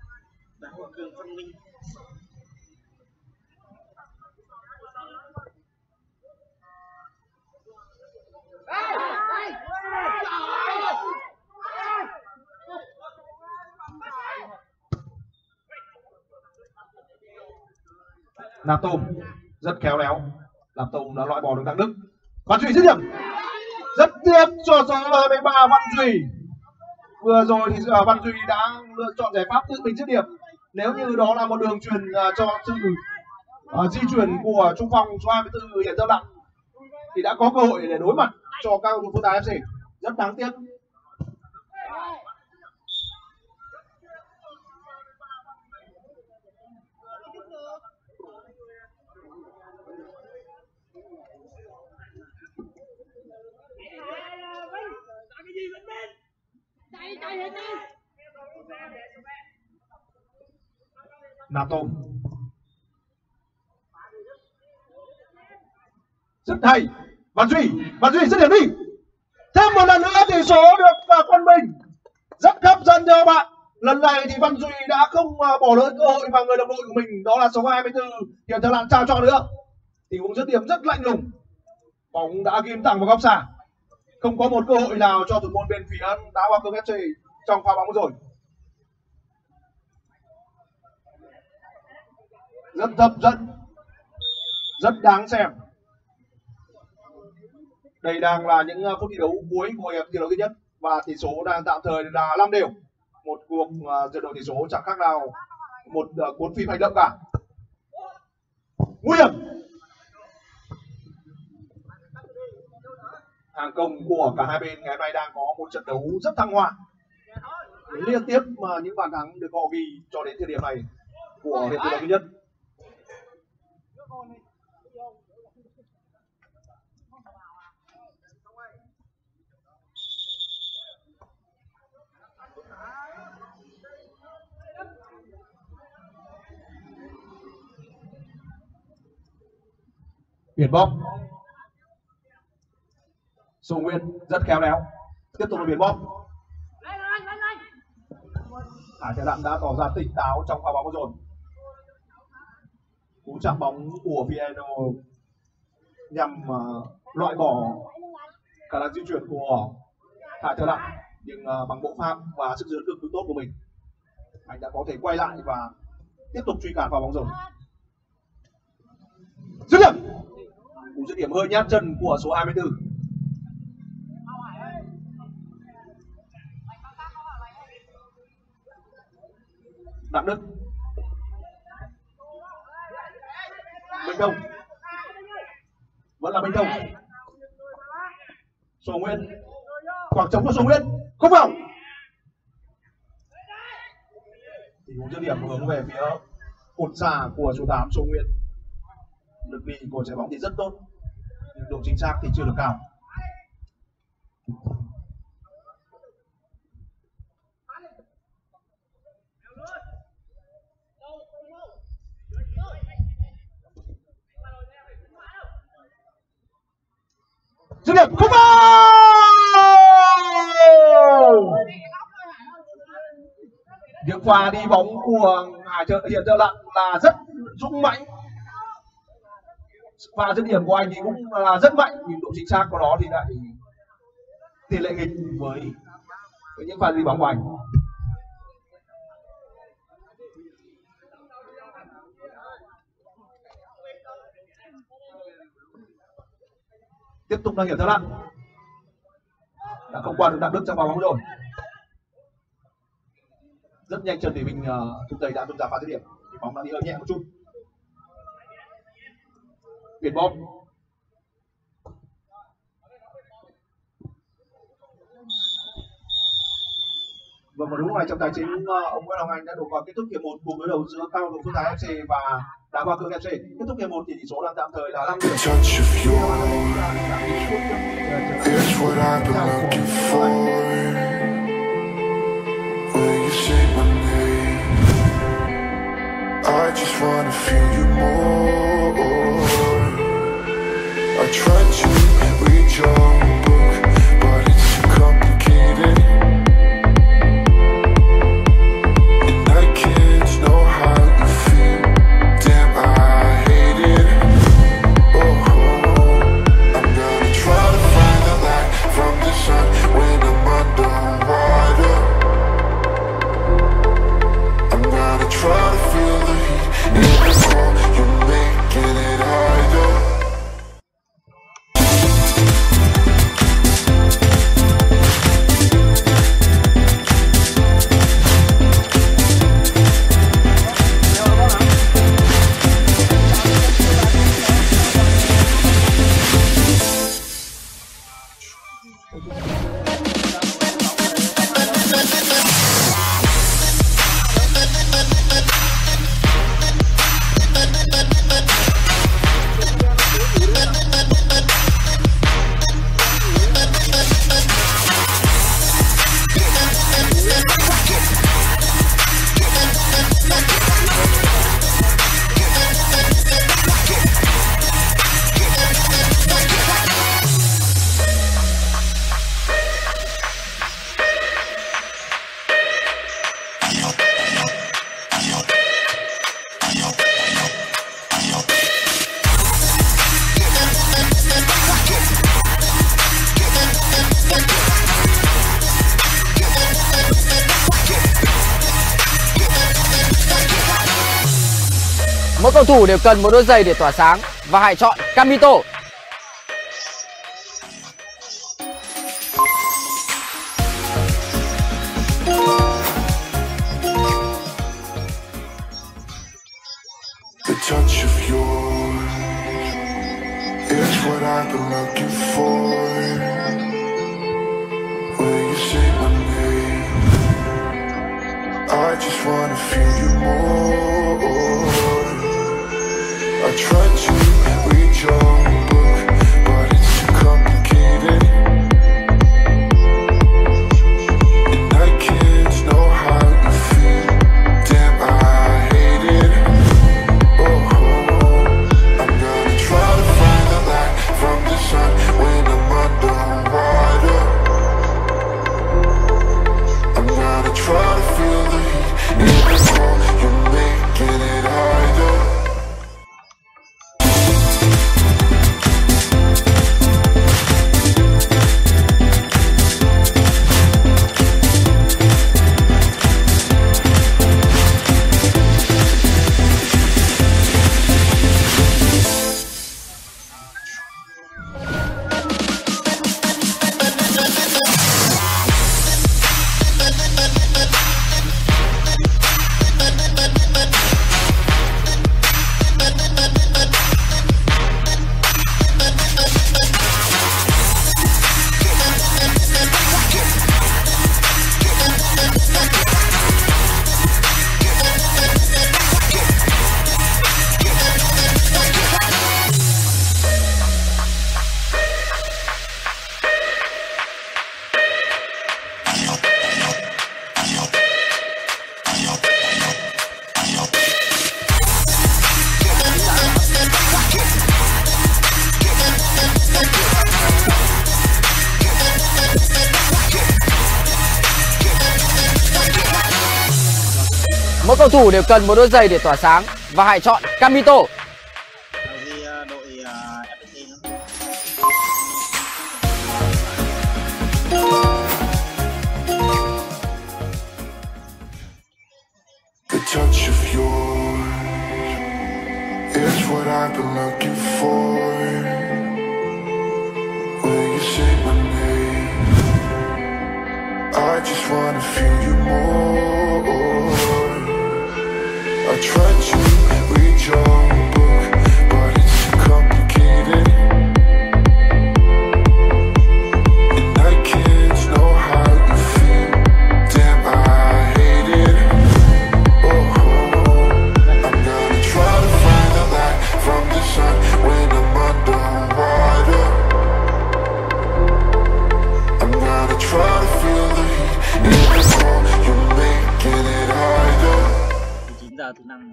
Nam Tùng rất khéo léo, Nam Tùng đã loại bỏ được Đặng Đức. Văn Duy dứt điểm. Rất tiếc cho số hai mươi ba Văn Duy. Vừa rồi thì Văn Duy đã lựa chọn giải pháp tự mình dứt điểm. Nếu như đó là một đường truyền uh, cho sự uh, di chuyển của trung phong số hai mươi tư Hiển Thợ Lặn thì đã có cơ hội để đối mặt cho các cầu thủ Phước Thái ép xê. Rất đáng tiếc. Nam Tùng rất hay, Văn Duy, Văn Duy dứt điểm đi. Thêm một lần nữa tỷ số được uh, quân bình rất hấp dẫn cho bạn. Lần này thì Văn Duy đã không uh, bỏ lỡ cơ hội mà người đồng đội của mình đó là số hai mươi tư Hiển Thợ Lặn trao cho nữa. Tình huống dứt điểm rất lạnh lùng, bóng đã ghim thẳng vào góc xa, không có một cơ hội nào cho thủ môn bên phía đá Hoa Cường ép xê trong pha bóng rồi. Rất hấp dẫn, rất đáng xem. Đây đang là những phút thi đấu cuối của hiệp thi đấu thứ nhất và tỷ số đang tạm thời là năm đều. Một cuộc uh, trận đấu tỷ số chẳng khác nào một uh, cuốn phim hành động cả. Nguy hiểm. Hàng công của cả hai bên ngày hôm nay đang có một trận đấu rất thăng hoa. Liên tiếp mà những bàn thắng được họ ghi cho đến thời điểm này của hiệp thi đấu thứ nhất. Biển bóp. Sùng Nguyên rất khéo léo. Tiếp tục là biển bóp. Hải Thái Lạng đã tỏ ra tỉnh táo trong pha bóng rồi. Cú chạm bóng của Vieno nhằm uh, loại bỏ khả năng di chuyển của Hải Thái Lạng, nhưng uh, bằng bộ pháp và sức giữ cực cứu tốt của mình, anh đã có thể quay lại và tiếp tục truy cản vào bóng rổ. Dứt điểm. Cú dứt điểm hơi nhát chân của số hai mươi tư. Đặng Đức. Minh Thông. Vẫn là Minh Thông. Sô Nguyên. Khoảng trống của Sô Nguyên. Không vào. Thì cú dứt điểm hướng về phía cột xa của số tám Sô Nguyên. Lực đi của trái bóng thì rất tốt, nhưng độ chính xác thì chưa được cao. Dứt điểm không vào. Những pha đi bóng của Hải Hiện Trợ Lạng là rất dũng mãnh. Pha dứt điểm của anh thì cũng là rất mạnh, nhưng độ chính xác của nó thì lại tỷ lệ nghịch với, với những pha đi bóng của anh. Tiếp tục là Hiển Trợ Lạng đã không qua được Đặng Đức trong pha bóng rồi. Rất nhanh Trần Thị Bình uh, thúc đẩy đã tung ra pha dứt điểm, thì bóng đã đi hơi nhẹ một chút. Biển bóp. Vâng, và đúng lúc này trong tài chính ông Nguyễn Hồng Anh đã đổ vào kết thúc hiệp một cùng đối đầu giữa Cao Đồng Phước Thái ép xê và Đá Hoa Cương ép xê. Kết thúc hiệp một thì tỷ số đang tạm thời là năm điểm. I just wanna feel you more. I tried to read your book, but it's too complicated, and I can't know how you feel. Damn, I hate it. Oh, I'm gonna try to find the light from the sun when I'm underwater. I'm gonna try to feel the heat in the cold. You're making it harder. Mỗi cầu thủ đều cần một đôi giày để tỏa sáng và hãy chọn Camito. The touch of yours is what I've been looking for. When you say my name, I just wanna feel you more. I tried to read your book, but it's too complicated, and I can't know how you feel. Damn, I hate it. Oh, I'm gonna try to find the Mỗi cầu thủ đều cần một đôi giày để tỏa sáng và hãy chọn Camito. Vì uh, đội uh, ép pê tê nữa. The touch of yours is what I've been looking for. Will you say my name? I just wanna feel you more. I tried to read your book, but it's too complicated, and I can't know how you feel. Damn, I hate it. Oh, I'm gonna try to find the light from the sun when I'm underwater. I'm gonna try to feel the heat in the cold. You're making it harder. chín giờ thứ năm.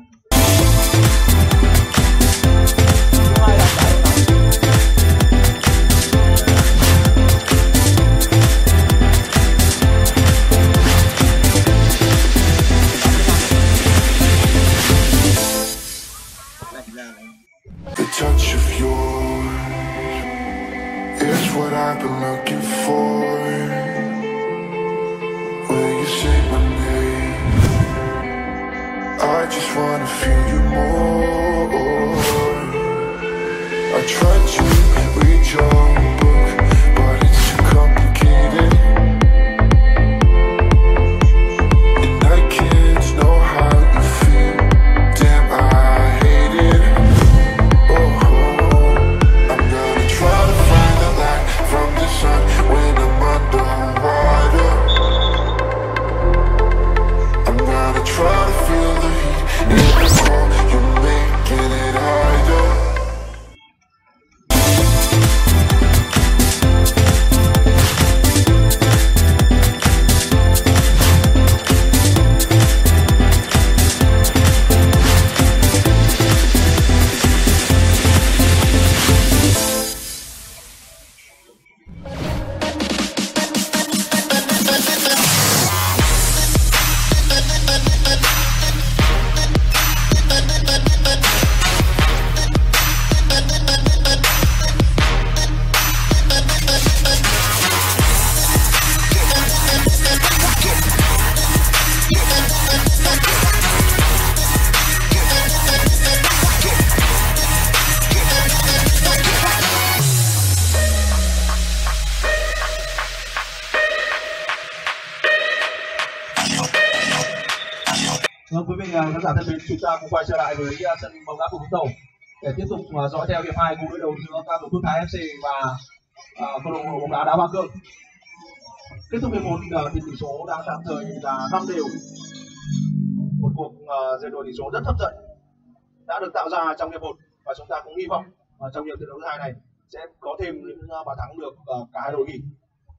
The touch of yours is what I've been looking for. Will you say my name? I just wanna feel you more. I tried to read your book, but it's too complicated, and I can't know how you feel. Damn, I hate it. Oh, I'm gonna try to find the light from the sun when I'm underwater. I'm gonna try to feel the heat in the cold. You're making it harder. Vâng, quý vị khán giả thân mến, chúng ta cùng quay trở lại với sân bóng đá của Vũng Tàu để tiếp tục dõi theo hiệp hai cuộc đối đầu giữa cao thủ Phước Thái ép xê và uh, câu lạc bộ bóng đá Đá Hoa Cương. Kết thúc hiệp một thì tỷ số đang tạm thời là năm đều. Một cuộc uh, dây đôi tỷ số rất hấp dẫn đã được tạo ra trong hiệp một và chúng ta cũng hy vọng uh, trong hiệp thi đấu thứ hai này sẽ có thêm những uh, bàn thắng được uh, cả hai đội ghi.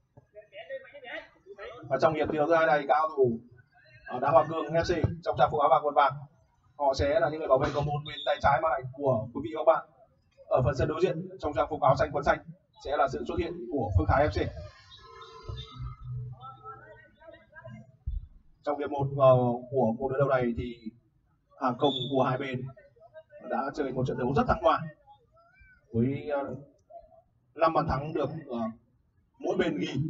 Và trong hiệp thi đấu thứ hai này, cao thủ Đá Hoa Cương ép xê trong trang phục áo vàng quần vàng, họ sẽ là những người bảo vệ cầu môn bên tay trái màn ảnh của quý vị và các bạn. Ở phần sân đối diện trong trang phục áo xanh quần xanh sẽ là sự xuất hiện của Phước Thái ép xê. Trong hiệp một uh, của cuộc đối đầu này thì hàng công của hai bên đã chơi một trận đấu rất thăng hoa với uh, năm bàn thắng được uh, mỗi bên ghi.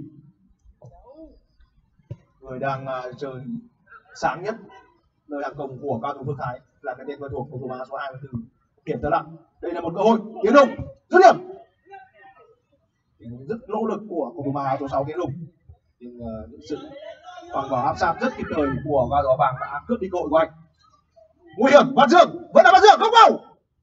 Người đang uh, chơi sáng nhất nơi hàng công của cao thủ Phước Thái là cái tên quen thuộc của thủ mã số hai mươi tư Hiển Tấn Lặng. Đây là một cơ hội Tiến Hùng dứt điểm, rất nỗ lực của cầu thủ mã số sáu Tiến Hùng, nhưng uh, những sự phòng vào áp sát rất kịp thời của cao thủ áo vàng đã cướp đi cơ hội của anh. Nguy hiểm, Văn Dương vẫn là Văn Dương không vào.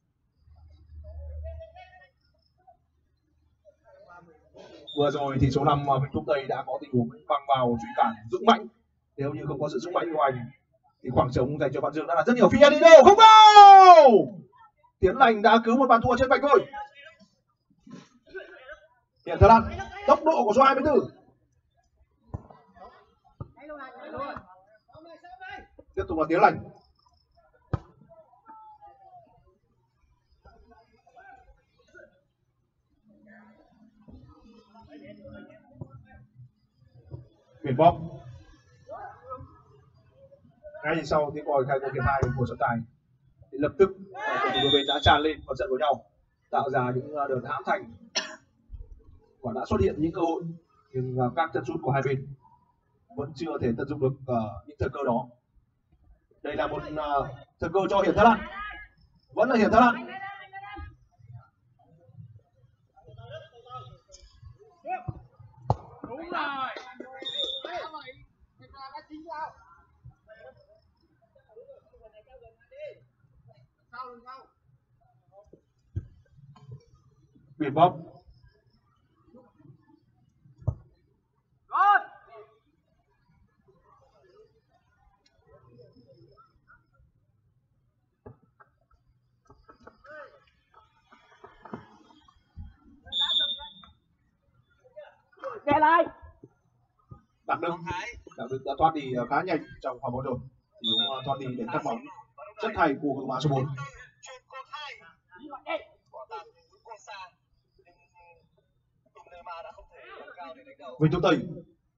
Vừa rồi thì số năm Vĩnh Phúc Tây đã có tình huống văng vào truy cản Dũng Mạnh. Nếu như không có sự Dũng Mạnh của anh thì khoảng trống dành cho Văn Dương đã là rất nhiều. Fiorino không vào. Tiến Lành đã cứu một bàn thua trên vạch thôi. Hiển Tấn Lặng, tốc độ của số hai mươi tư. Tiếp tục là Tiến Lành. Huyền Bóp. Ngay sau tiếng còi khai cuộc hiệp hai của trọng tài thì lập tức cầu thủ đôi bên đã tràn lên vào trận của nhau, tạo ra những đợt hãm thành và đã xuất hiện những cơ hội, nhưng các chân sút của hai bên vẫn chưa thể tận dụng được uh, những thời cơ đó. Đây là một uh, thời cơ cho Hiển Thái Lan, vẫn là Hiển Thái Lan. Đúng rồi. Biển bóp. Nghe lại. Đặng Đức, Đặng Đức đã thoát đi khá nhanh trong pha bóng rồi. Thì cũng thoát đi để cắt bóng rất hay của cầu thủ số bốn. Vinh Trung Tây.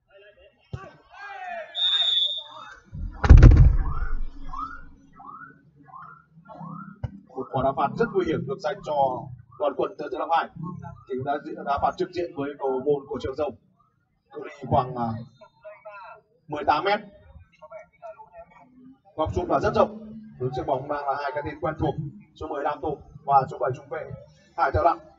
Một quả đá phạt rất nguy hiểm được dành cho đoàn quân tới từ năm hai. Thì đã đá phạt trực diện với cầu môn của Trường Dông. Cự ly khoảng uh, mười tám mét. Góc sút là rất rộng. Đứng trước bóng đang là hai cái tên quen thuộc, số mười Nam Tùng và số bảy trung vệ Hải Theo Lặng.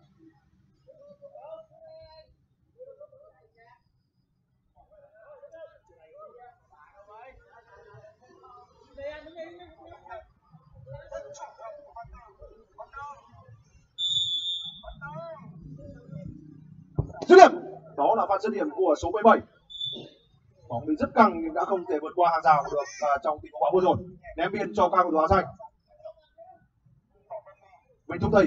Dứt điểm, đó là pha dứt điểm của số mười bảy. Bóng bị rất căng nhưng đã không thể vượt qua hàng rào được uh, trong tình huống bóng vừa rồi. Ném biên cho các cầu thủ áo xanh. Vinh Trung Tây.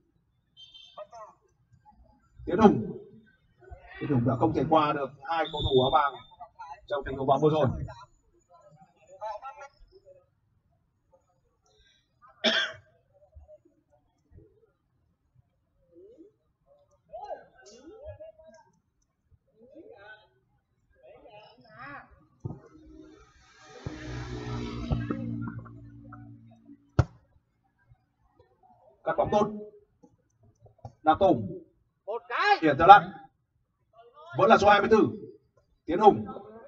Tiến Hùng. Tiến Hùng đã không thể qua được hai cầu thủ áo vàng trong tình huống bóng vừa rồi. Cắt bóng tốt. Nam Tùng. Một cái. Hiển Theo Lặng. Vẫn là số hai mươi tư. Tiến Hùng.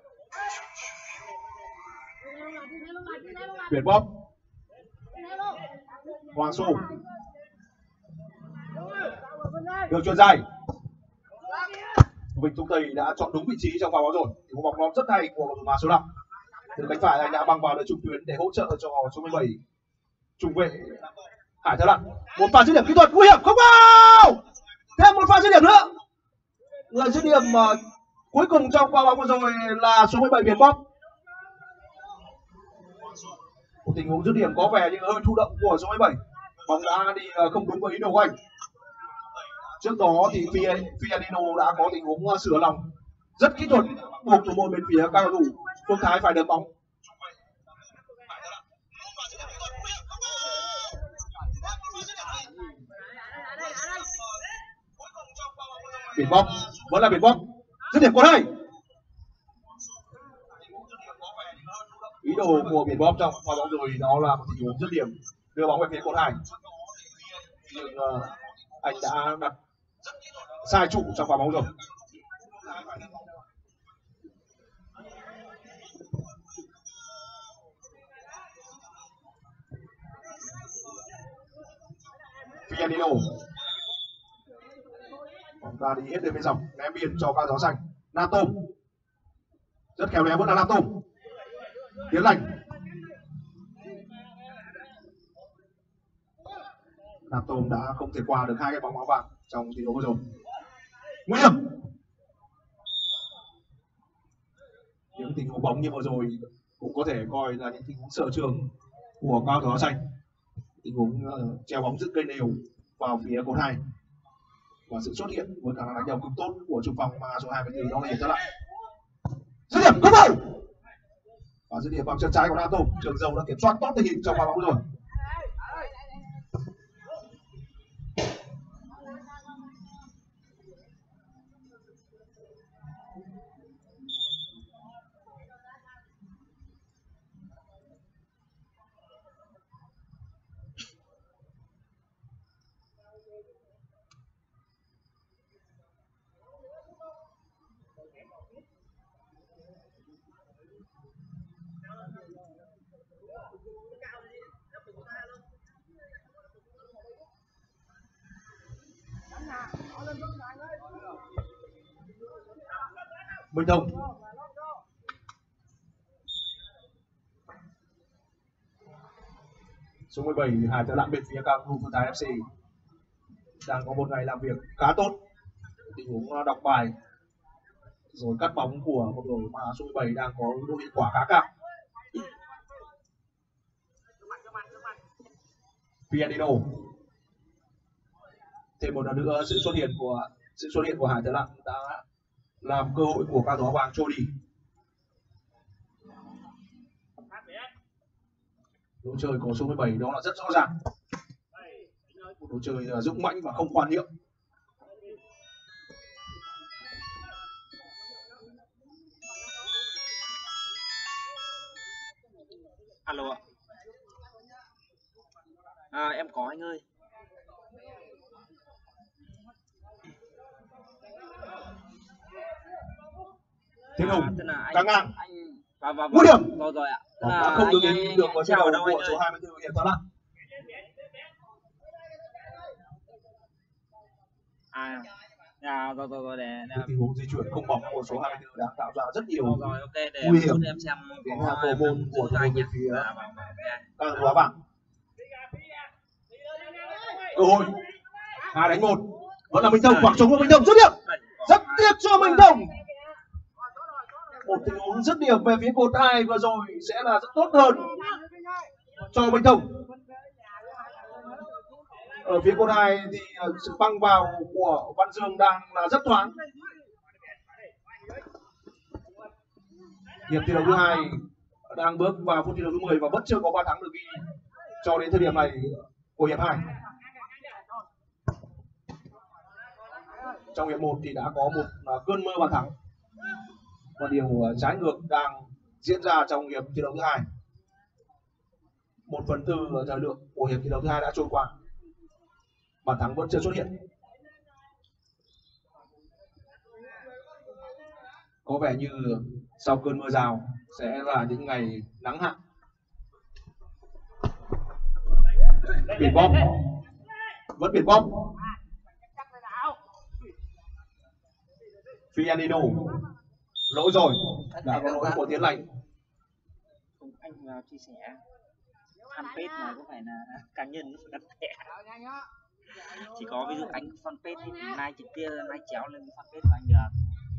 Biển bóp. Hoàng Xu. Đường chuyền dài. Vinh Trung Tây đã chọn đúng vị trí trong pha bóng rồi. Thì một bóng bóng rất hay của cầu thủ số năm. Từ cánh phải anh đã băng vào được trung tuyến để hỗ trợ cho số mười bảy trung vệ Hải Theo Lặng. Một pha dứt điểm kỹ thuật nguy hiểm không vào. Thêm một pha dứt điểm nữa. Người dứt điểm uh, cuối cùng trong pha bóng vừa rồi là số mười bảy Biển Bóp. Một tình huống dứt điểm có vẻ như hơi thụ động của số mười bảy. Bóng đã đi uh, không đúng với ý đồ của anh. Trước đó thì Fianino đã có tình huống uh, sửa lòng rất kỹ thuật, buộc thủ môn bên phía các cầu thủ Phương Thái phải đỡ bóng. Biển Bóp, vẫn là Biển Bóp. Dứt điểm còn hay. Ý đồ của Biển Bóp trong pha bóng rồi đó là một tình huống dứt điểm đưa bóng về phía cột hai. Nhưng uh, anh đã đặt sai trụ trong pha bóng rồi. Fianino. Bóng ta đi hết đường bên dọc, ném biên cho các gió xanh. Nam Tôm. Rất khéo léo vẫn là Nam Tôm. Tiến Lành. Nam Tôm đã không thể qua được hai cái bóng áo vàng trong tình huống vừa rồi. Nguy hiểm. Những tình huống bóng như vừa rồi cũng có thể coi là những tình huống sở trường của cao thủ áo xanh. Tình huống uh, treo bóng giữ cây đều vào phía cột hai. Và sự xuất hiện với khả năng đánh đầu cực tốt của trung phong mà số hai mươi tư đó là Hiển Theo Lặng. Dứt điểm không vào. Và dứt điểm bằng chân trái của Nam Tùng. Trường Dầu đã kiểm soát tốt tình hình trong pha bóng rồi. Minh Thông. Số mười bảy Hải Tử Lạng bên phía cao thủ Phước Thái ép xê đang có một ngày làm việc khá tốt, tình huống đọc bài rồi cắt bóng của một đội mà số mười bảy đang có độ hiệu quả khá cao. Pianino. Thêm một lần nữa sự xuất hiện của sự xuất hiện của Hải Tử Lạng đã làm cơ hội của cao thủ Áo Vàng trôi đi. Lối chơi của số mười bảy đó là rất rõ ràng, một lối chơi dũng mãnh và không khoan nhượng. Alo ạ. À, em có anh ơi. Thiên Hùng à, căng ngang anh vào vào ngũ điểm rồi rồi ạ. Bóng đã không được đến được vào chế độ của số hai mươi tư Hiệp Thắng Lạng. À, à rồi rồi rồi để, để... tình huống di chuyển không bóng của số hai mươi tư đã tạo ra rất nhiều rồi, rồi, okay, để nguy hiểm em xem đến hàng cầu môn của thủ bên phía à, vâng, vâng, cao thủ Áo Vàng. Cơ hội hai đánh một vẫn là Minh Thông, khoảng trống của Minh Thông dứt điểm, rất tiếc cho Minh Thông. Một tình huống dứt điểm về phía cột hai vừa rồi sẽ là rất tốt hơn cho Minh Thông. Ở phía cột hai thì sự băng vào của Văn Dương đang là rất thoáng. Hiệp thi đấu thứ hai đang bước vào phút thi đấu thứ mười và vẫn chưa có bàn thắng được ghi cho đến thời điểm này của hiệp hai. Trong hiệp một thì đã có một cơn mơ bàn thắng và điều trái ngược đang diễn ra trong hiệp thi đấu thứ hai. Một phần tư thời lượng của hiệp thi đấu thứ hai đã trôi qua, bàn thắng vẫn chưa xuất hiện. Có vẻ như sau cơn mưa rào sẽ là những ngày nắng hạn. Biển bom, vẫn biển bom. Pianino lỗi rồi, đã có lỗi của Tiến Lành. Anh vào chia sẻ fanpage này có phải là cá nhân gắn thẻ, chỉ có ví dụ anh fanpage thì like trực tiếp like chéo lên fanpage của anh được.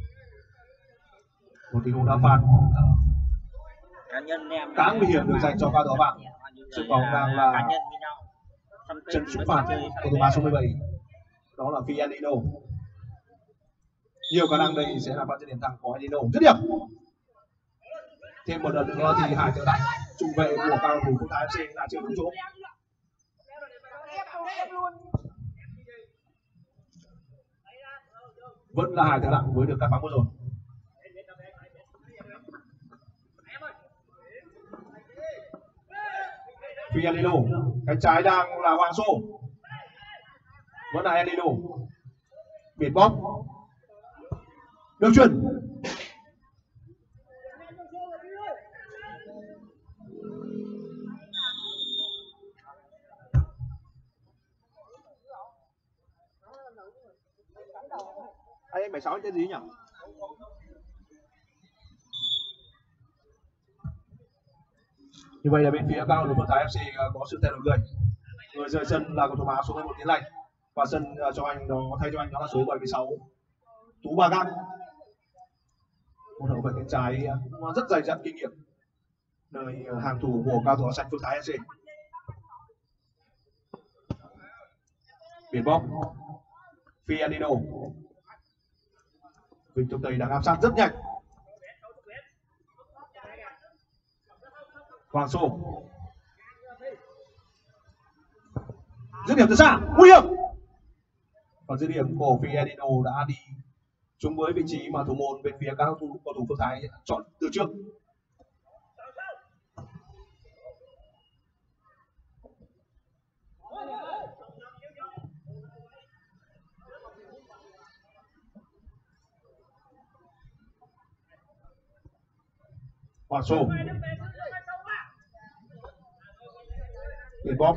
Một tình huống đá phạt Cá nhân em khá nguy hiểm được dành cho cao thủ Áo Vàng. Sự bóng đang là cá nhân với nhau. chân sút phạt của thủ môn số mười bảy, đó là Pianino. Nhiều khả năng đây sẽ là pha dứt điểm thẳng của Pianino, dứt điểm. Thêm một lần nữa thì Hải Tử Lạng, trung vệ của cao thủ Phước Thái ép xê đã chưa đúng chỗ. Vẫn là Hải Tử Lạng với được cắt bóng vừa rồi. Pianino, cánh trái đang là Hoàng Sô, vẫn là Pianino. Biển bóp, đường chuyền. Anh bảy sáu tên gì nhỉ? Như vậy là bên phía cao thủ Phước Thái ép xê có sự thay đổi người. Người rời sân là cầu thủ áo số mười một Tiến Lành, và sân cho anh đó thay cho anh đó là số bảy mươi sáu Tú Ba Găng. Một hậu vệ cánh trái rất dày dặn kinh nghiệm, đời hàng thủ của cao thủ áo xanh Phước Thái ép xê. Biển bóng, Pianino. Vinh Trung Tây đang áp sát rất nhanh. Hoàng Sô, dứt điểm từ xa, nguy hiểm. Và dứt điểm của Pianino đã đi trúng với vị trí mà thủ môn bên phía các thủ cầu thủ Phước Thái chọn từ trước. Hoàng Sô. Tiền bóng.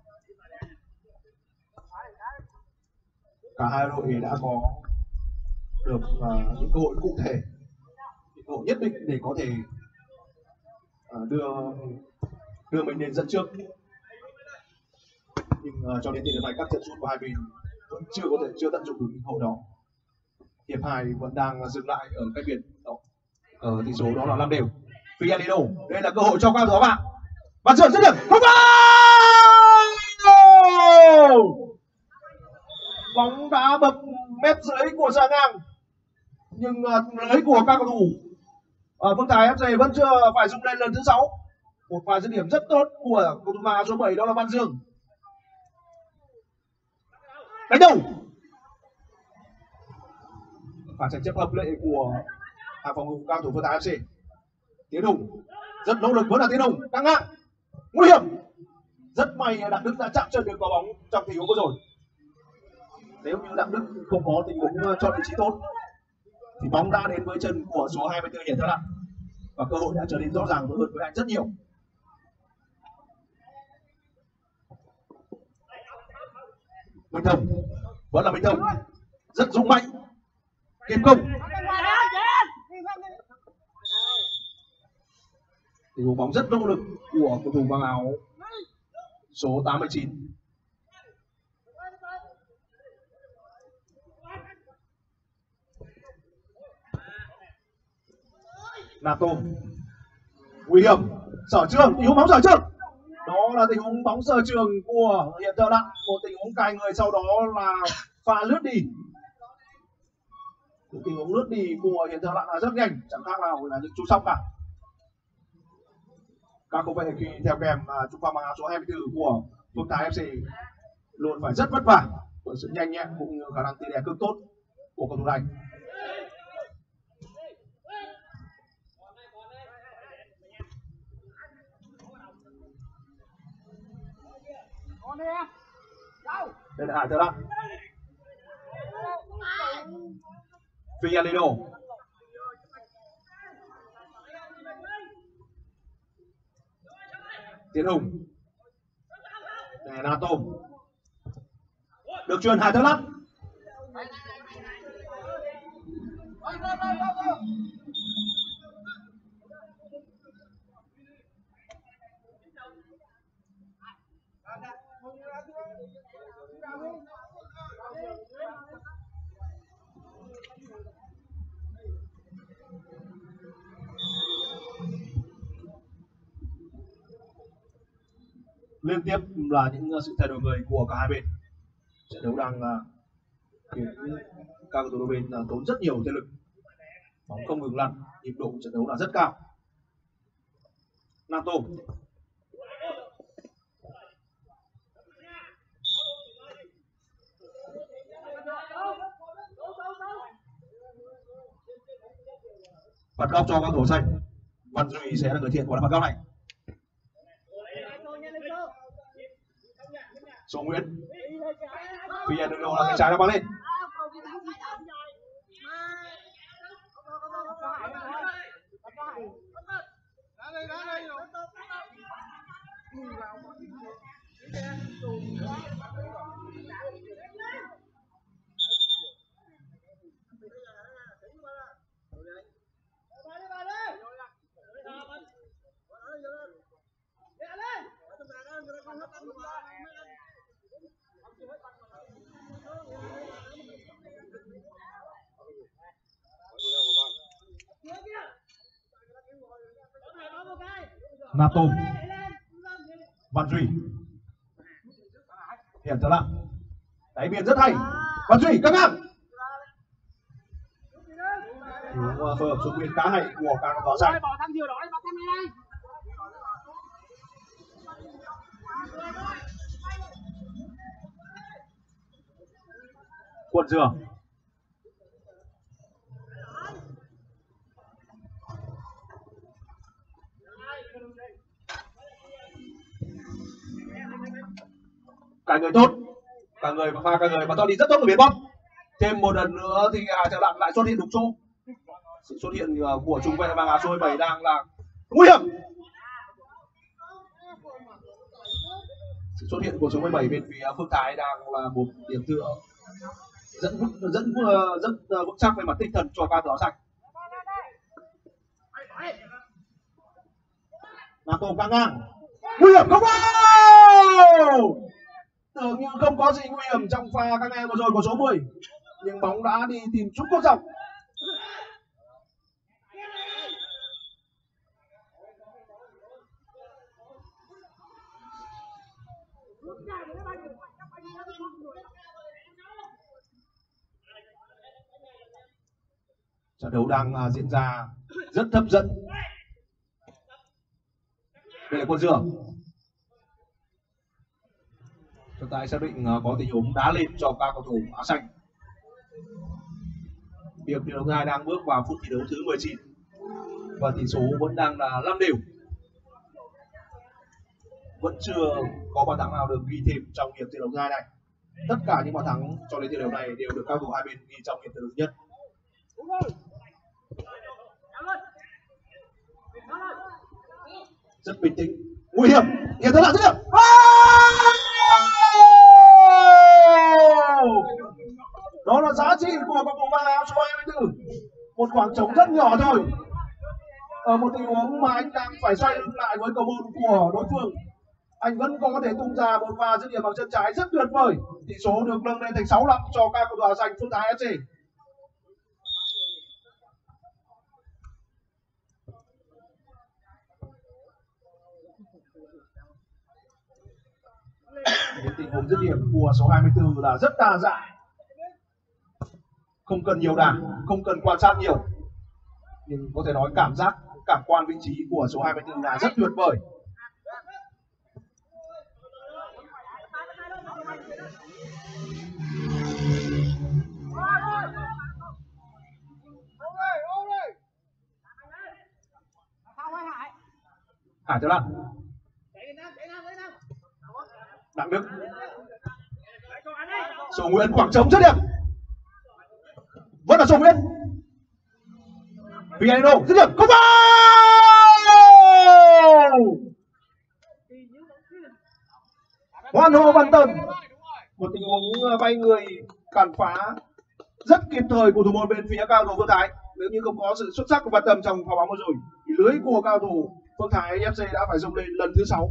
Cả hai đội đã có được uh, những cơ hội cụ thể, những cơ hội nhất định để có thể uh, đưa đưa mình đến dẫn trước. Nhưng uh, cho đến thời điểm này các trận sút của hai bên vẫn chưa có thể chưa tận dụng được những cơ hội đó. Hiệp hai vẫn đang dừng lại ở cách biệt ở tỷ số đó là năm đều. Fialino, đây là cơ hội cho các bạn. Văn Trường dứt điểm, không vào. Bóng đã bập mép dưới của xà ngang, nhưng uh, lưới của các cầu thủ ở uh, Phương Thái ép xê vẫn chưa phải dùng lên lần thứ sáu. Một pha dứt điểm rất tốt của cầu thủ mang số bảy đó là Văn Dương. Đánh đầu. Pha tranh chấp hợp lệ của hàng phòng thủ cao thủ Phương Thái ép xê. Tiến Hùng rất nỗ lực, vẫn là Tiến Hùng căng ngang, nguy hiểm. Rất may Đặng Đức đã chạm chân được vào bóng trong tình huống vừa rồi. Nếu như Đặng Đức không có tình huống chọn vị trí tốt thì bóng đã đến với chân của số hai mươi tư Hiển Thơ Lặn và cơ hội đã trở nên rõ ràng hơn với anh rất nhiều. Minh Thông, vẫn là Minh Thông, rất dũng mạnh, kiên công. Tình huống bóng rất nỗ lực của cầu thủ mang áo số tám mươi chín. Nato, nguy hiểm, Sở Trường, tình huống bóng Sở Trường. Đó là tình huống bóng Sở Trường của Hiển Thơ Lặn, một tình huống cài người sau đó là pha lướt đi. Tình huống lướt đi của Hiển Thơ Lặn là rất nhanh, chẳng khác nào là những chú sóc cả. Các cầu vệ khi theo kèm trung phong mang áo số hai mươi tư của Phương Thái ép xê luôn phải rất vất vả bởi sự nhanh nhẹn cũng như khả năng tỉ đè cực tốt của cầu thủ này. Đây là Hải Thơ Lặn. Fialino. Tiến Hùng. Để Nato. Được truyền Hải Thơ Lặn. Liên tiếp là những sự thay đổi người của cả hai bên. Trận đấu đang khiến các cầu thủ đôi bên tốn rất nhiều thể lực. Bóng không ngừng lăn, nhịp độ trận đấu là rất cao. Nato. Phạt góc cho các cầu thủ xanh. Văn Duy sẽ là người thiện của phạt góc này. Số Nguyễn. Fialino là cái trái đã bắn lên. Nato. Văn Duy. Hiển Thơ Lặn. Đáy biên rất hay. Văn Duy căng ngang. Phối hợp xuống biên khá hay của các cầu xanh. Quân Dừa. Cả người tốt, cả người và pha cả người và cho đi rất tốt ở biến bóng. Thêm một lần nữa thì Hải Thơ Lặn lại xuất hiện đúng chỗ. Sự xuất hiện của trung vệ mang áo số bảy đang là nguy hiểm. Sự xuất hiện của số mười bảy bên phía Phước Thái đang là một điểm tựa dẫn dẫn rất vững chắc về mặt tinh thần cho các thủ áo xanh. Nam Tô căng ngang, nguy hiểm không vào. Tưởng như không có gì nguy hiểm trong pha căng ngang vừa rồi của số mười, nhưng bóng đã đi tìm trúng cột dọc. Trận đấu đang diễn ra rất hấp dẫn. Đây là Quân Dương. Trọng tài xác định có tình huống đá lên cho các cầu thủ áo xanh. Hiệp thi đấu thứ hai đang bước vào phút thi đấu thứ mười chín và tỷ số vẫn đang là năm đều. Vẫn chưa có bàn thắng nào được ghi thêm trong hiệp thi đấu thứ hai này. Tất cả những bàn thắng cho đến thi đấu này đều được các cầu thủ hai bên ghi trong hiệp thi đấu thứ nhất. Rất bình tĩnh, nguy hiểm, hiểm thật là dứt điểm. Đó là giá trị của cầu thủ mang áo số hai mươi tư. Một khoảng trống rất nhỏ thôi. Ở một tình huống mà anh đang phải xoay lưng lại với cầu môn của đối phương, anh vẫn có thể tung ra một pha dứt điểm bằng chân trái rất tuyệt vời. Tỷ số được nâng lên thành sáu năm cho các cầu thủ áo xanh Phước Thái ép xê. Những tình huống dứt điểm của số hai mươi tư là rất đa dạng, không cần nhiều đà, không cần quan sát nhiều, nhưng có thể nói cảm giác, cảm quan vị trí của số hai mươi tư là rất tuyệt vời. Hải Tử Lan, Đặng Đức, Số Nguyễn khoảng trống rất đẹp, vẫn là Số Nguyễn. Piano dứt điểm không vào. Hoan hô Văn Tân, một tình huống bay người cản phá rất kịp thời của thủ môn bên phía cao thủ Phước Thái. Nếu như không có sự xuất sắc của Văn Tân trong pha bóng vừa rồi thì lưới của cao thủ Phước Thái ép xê đã phải rung lên lần thứ sáu.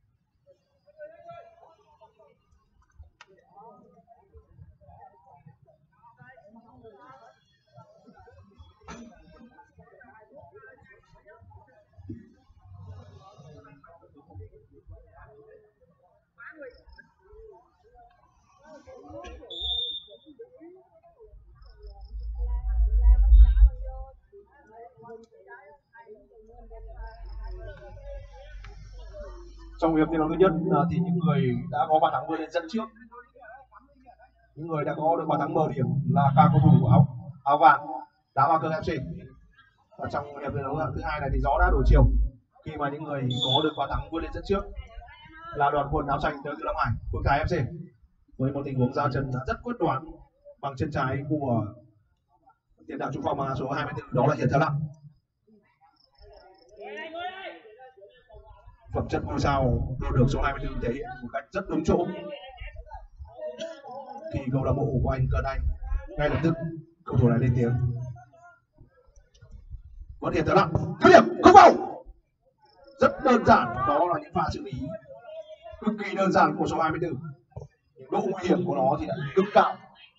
Trong hiệp thi đấu thứ nhất thì những người đã có bàn thắng vươn lên dẫn trước, những người đã có được bàn thắng mở điểm là các cầu thủ áo áo vàng đá Hoa Cương ép xê. Và trong hiệp thi đấu thứ hai này thì gió đã đổi chiều khi mà những người có được bàn thắng vươn lên dẫn trước là đoàn quân áo xanh tới từ Long Hải Phước Thái ép xê với một tình huống ra chân rất quyết đoán bằng chân trái của tiền đạo trung phong số hai mươi tư, đó là Hiển Thái Lăng. Phẩm chất ngôi sao luôn được số hai mươi tư thể hiện một cách rất đúng chỗ. Khi câu lạc bộ của anh cần anh, ngay lập tức cầu thủ này lên tiếng. Vẫn Hiển Thái Lăng, dứt điểm không vào. Rất đơn giản, đó là những pha xử lý cực kỳ đơn giản của số hai mươi tư. Độ nguy hiểm của nó thì đã cực cao.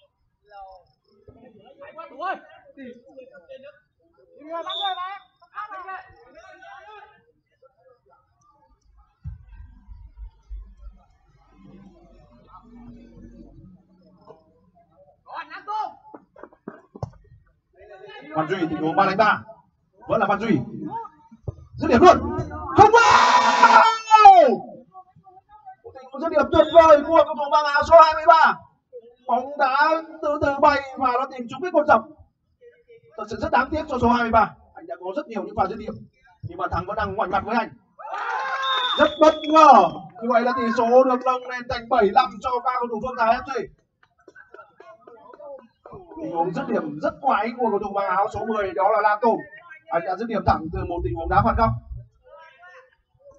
Văn Duy tình huống ba đánh ba, vẫn là Văn Duy dứt điểm luôn, không vào. Tình huống dứt điểm tuyệt vời của cầu thủ mang áo số hai mươi ba. Bóng đá từ từ bay và nó tìm trúng cái cột dọc. Thật sự rất đáng tiếc cho số hai mươi ba. Anh đã có rất nhiều những pha dứt điểm nhưng mà thắng vẫn đang ngoảnh mặt với anh. Rất bất ngờ. Như vậy là tỷ số được nâng lên thành bảy năm cho các cầu thủ Phước Thái ép xê. Tình huống dứt điểm rất quái của cầu thủ mang áo số mười đó là Lan Tùng. Anh đã dứt điểm thẳng từ một tình huống đá phạt góc.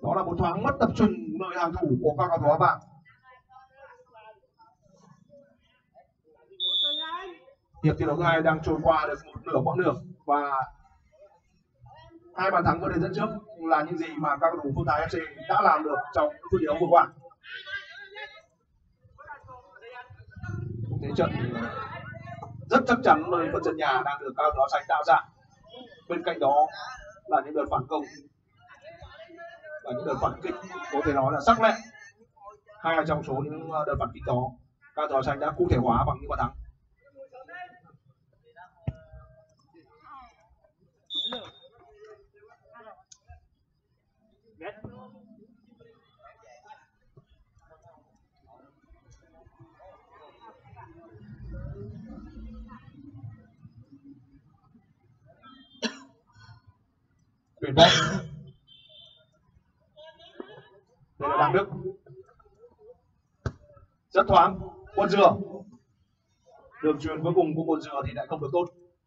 Đó là một thoáng mất tập trung nơi hàng thủ của các cầu thủ Áo Vàng. Hiệp thi đấu thứ hai đang trôi qua được một nửa quãng đường và hai bàn thắng vươn lên dẫn trước là những gì mà các cầu thủ Phương Thái ép xê đã làm được trong phút thi đấu vừa qua. Thế trận rất chắc chắn nơi phần sân nhà đang được các cầu thủ áo xanh tạo ra. Bên cạnh đó là những đợt phản công và những đợt phản kích có thể nói là sắc lẹm. Hai trong số những đợt phản kích đó các cầu thủ áo xanh đã cụ thể hóa bằng những bàn thắng. Chuyển bóng. Đây là Đăng Đức. Rất thoáng. Quân Dừa. Đường truyền cuối cùng của Quân Dừa thì lại không được tốt.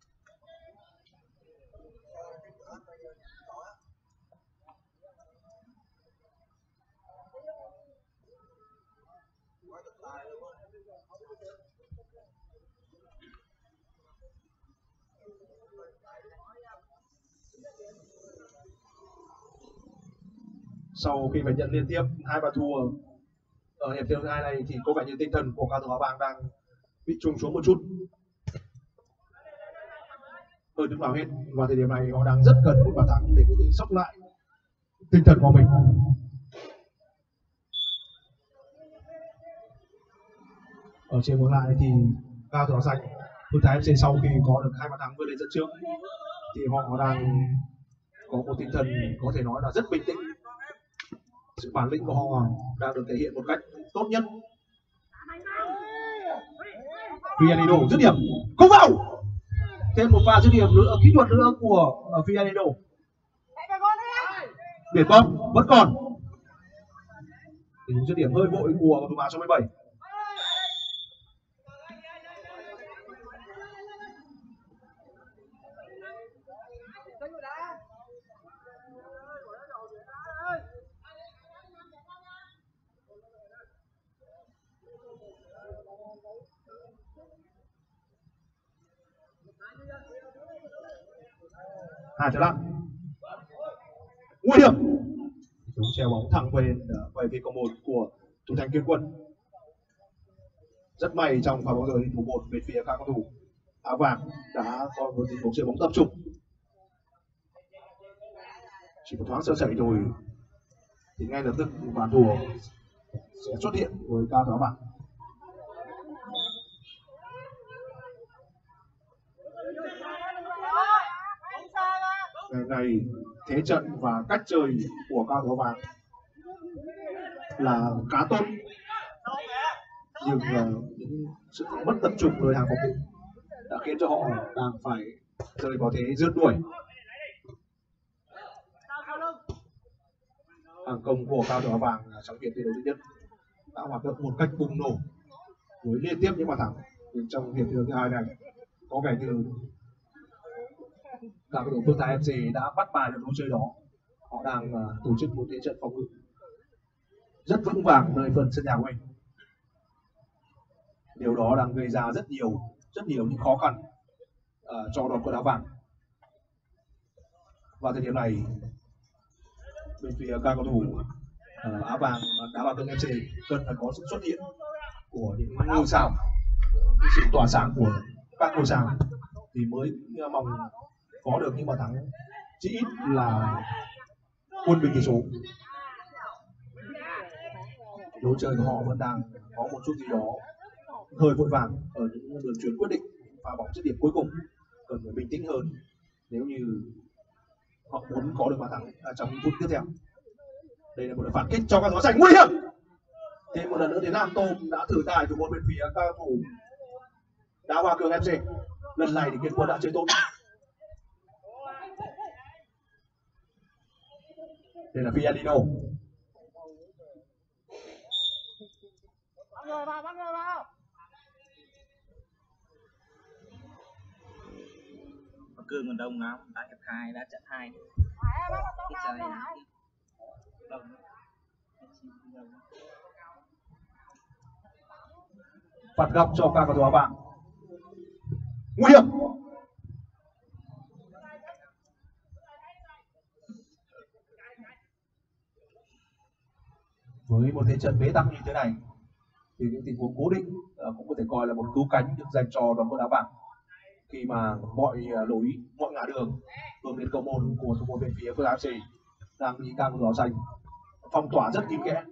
Sau khi phải nhận liên tiếp hai bàn thua ở hiệp thi đấu thứ hai này thì có vẻ như tinh thần của các cầu thủ Áo Vàng đang bị trùng xuống một chút. Hơn lúc nào hết vào thời điểm này họ đang rất cần một bàn thắng để có thể sốc lại tinh thần của mình. Ở trên ngược lại thì các cầu thủ áo xanh Phương Thái ép xê sau khi có được hai bàn thắng vươn lên dẫn trước thì họ đang có một tinh thần có thể nói là rất bình tĩnh. Sự bản lĩnh của họ đang được thể hiện một cách tốt nhất. Fianido dứt điểm không vào. Thêm một pha dứt điểm nữa, kỹ thuật nữa của Fianido. Biển bóng vẫn còn. Tình dứt điểm hơi vội của cầu thủ áo số mười bảy. Hà trở lại nguy hiểm, chúng treo bóng thẳng về về phía cầu một của thủ thành Kiên Quân. Rất may trong pha bóng rơi thủ một về phía các cầu thủ áo vàng đã có một tình huống chơi bóng tập trung, chỉ một thoáng sơ sẩy thôi thì ngay lập tức bàn thua sẽ xuất hiện với các áo vàng. Ngày này thế trận và cách chơi của các áo vàng là khá tốt, nhưng uh, những sự mất tập trung nơi hàng phòng thủ đã khiến cho họ đang phải rơi vào thế rượt đuổi. Hàng công của cao thủ áo vàng trong hiệp thi đấu thứ nhất đã hoạt động một cách bùng nổ với liên tiếp những bàn thắng. Nhưng trong hiệp thi đấu thứ hai này có vẻ như các cầu thủ Phương Thái ép xê đã bắt bài được lối chơi đó. Họ đang uh, tổ chức một thế trận phòng ngự rất vững vàng nơi phần sân nhà của mình. Điều đó đang gây ra rất nhiều rất nhiều những khó khăn uh, cho đội quân áo vàng. Vào thời điểm này bên phía các cầu thủ uh, áo vàng đá bạc Tương ép xê cần phải có sự xuất hiện của những ngôi sao, sự tỏa sáng của các ngôi sao thì mới uh, mong có được những bàn thắng chỉ ít là quân bình tỷ số. Lối chơi của họ vẫn đang có một chút gì đó hơi vội vàng ở những đường chuyền quyết định, pha bóng dứt điểm cuối cùng cần phải bình tĩnh hơn nếu như họ muốn có được bàn thắng trong những phút tiếp theo. Đây là một phản kích cho các gió giành nguy hiểm. Thêm một lần nữa thì Nam Tôm đã thử tài từ một bên phía các cầu thủ đá Hoa Cường ép xê. Lần này thì Kiên Quân đã chơi tốt. Đây là Fianino. Cương còn đông lắm, đã trận hai, đã trận hai. Ít chơi Phạt góc cho các cầu thủ áo vàng. Nguy hiểm. Với một thế trận bế tắc như thế này thì những tình huống cố định uh, cũng có thể coi là một cứu cánh được dành cho đoàn quân áo vàng khi mà mọi uh, lối mọi ngã đường hướng đến cầu môn của thủ môn bên phía Phước Thái ép xê đang bị các cầu thủ áo xanh phong tỏa rất kín kẽ.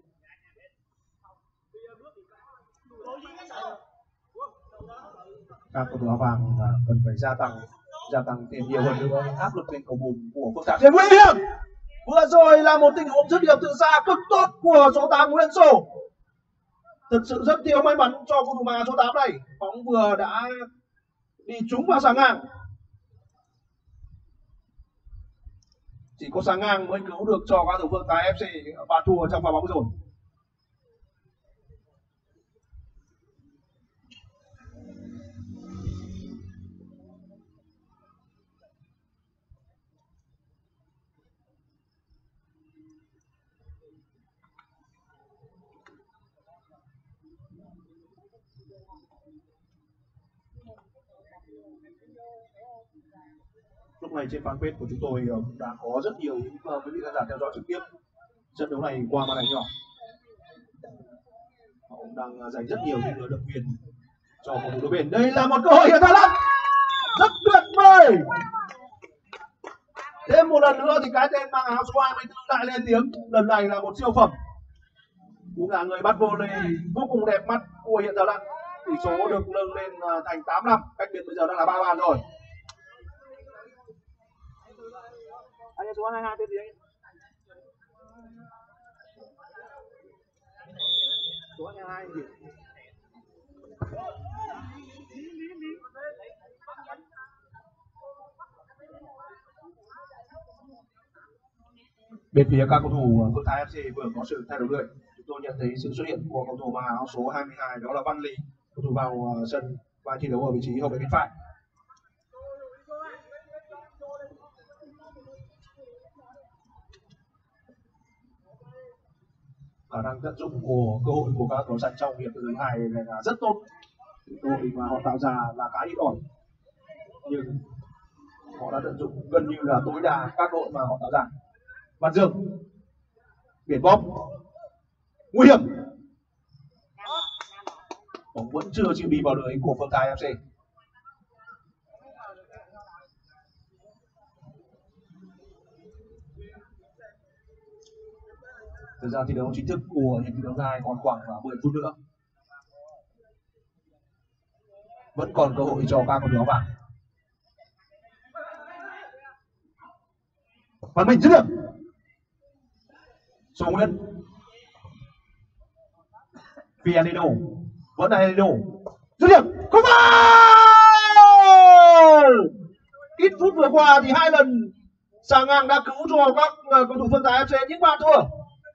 Các cầu thủ áo vàng uh, cần phải gia tăng gia tăng thêm nhiều hơn nữa áp lực lên cầu môn của Phước Thái ép xê. Nguy hiểm. Vừa rồi là một tình huống dứt điểm từ xa cực tốt của số tám Nguyễn Sổ. Thực sự rất thiếu may mắn cho cầu thủ mà số tám này. Bóng vừa đã đi trúng vào xà ngang. Chỉ có xà ngang mới cứu được cho các thủ Phước Thái ép xê và thua trong pha bóng rồi. Lúc này trên fanpage của chúng tôi đã có rất nhiều những quý vị khán giả theo dõi trực tiếp trận đấu này qua màn ảnh nhỏ. Họ đang dành rất nhiều những lời động viên cho cầu thủ đối bên. Đây là một cơ hội hiện tại lắm, rất tuyệt vời. Thêm một lần nữa thì cái tên mang áo số hai mươi tư lại lên tiếng. Lần này là một siêu phẩm, cũng là người bắt volley vô cùng đẹp mắt của hiện giờ đang. Tỷ số được nâng lên thành tám năm, cách biệt bây giờ đang là ba bàn rồi. Anh số hai mươi hai tên gì anh? Số hai mươi hai gì? Bên phía các cầu thủ Phước Thái ép xê vừa có sự thay đổi người. Chúng tôi nhận thấy sự xuất hiện của cầu thủ mang áo số hai mươi hai, đó là Văn Lý, cầu thủ vào sân và thi đấu ở vị trí hậu vệ bên phải. Khả năng tận dụng của cơ hội của các cầu xanh trong hiệp thứ hai này là rất tốt. Cơ hội mà họ tạo ra là khá ít ỏi, nhưng họ đã tận dụng gần như là tối đa các cơ hội mà họ tạo ra. Văn Dương, biển bóp, nguy hiểm. Bóng vẫn chưa chịu đi vào lưới của Phước Thái ép xê. Thời gian thi đấu chính thức của hiệp thi đấu hai còn khoảng mười phút nữa. Vẫn còn cơ hội cho các cầu thủ áo vàng. Văn Minh dứt điểm. Số Nguyễn, Fianino, vẫn là Fianino, dứt điểm, không vào. Ít phút vừa qua thì hai lần xà ngang đã cứu cho các cầu thủ Phước Thái ép xê nhưng mà thua.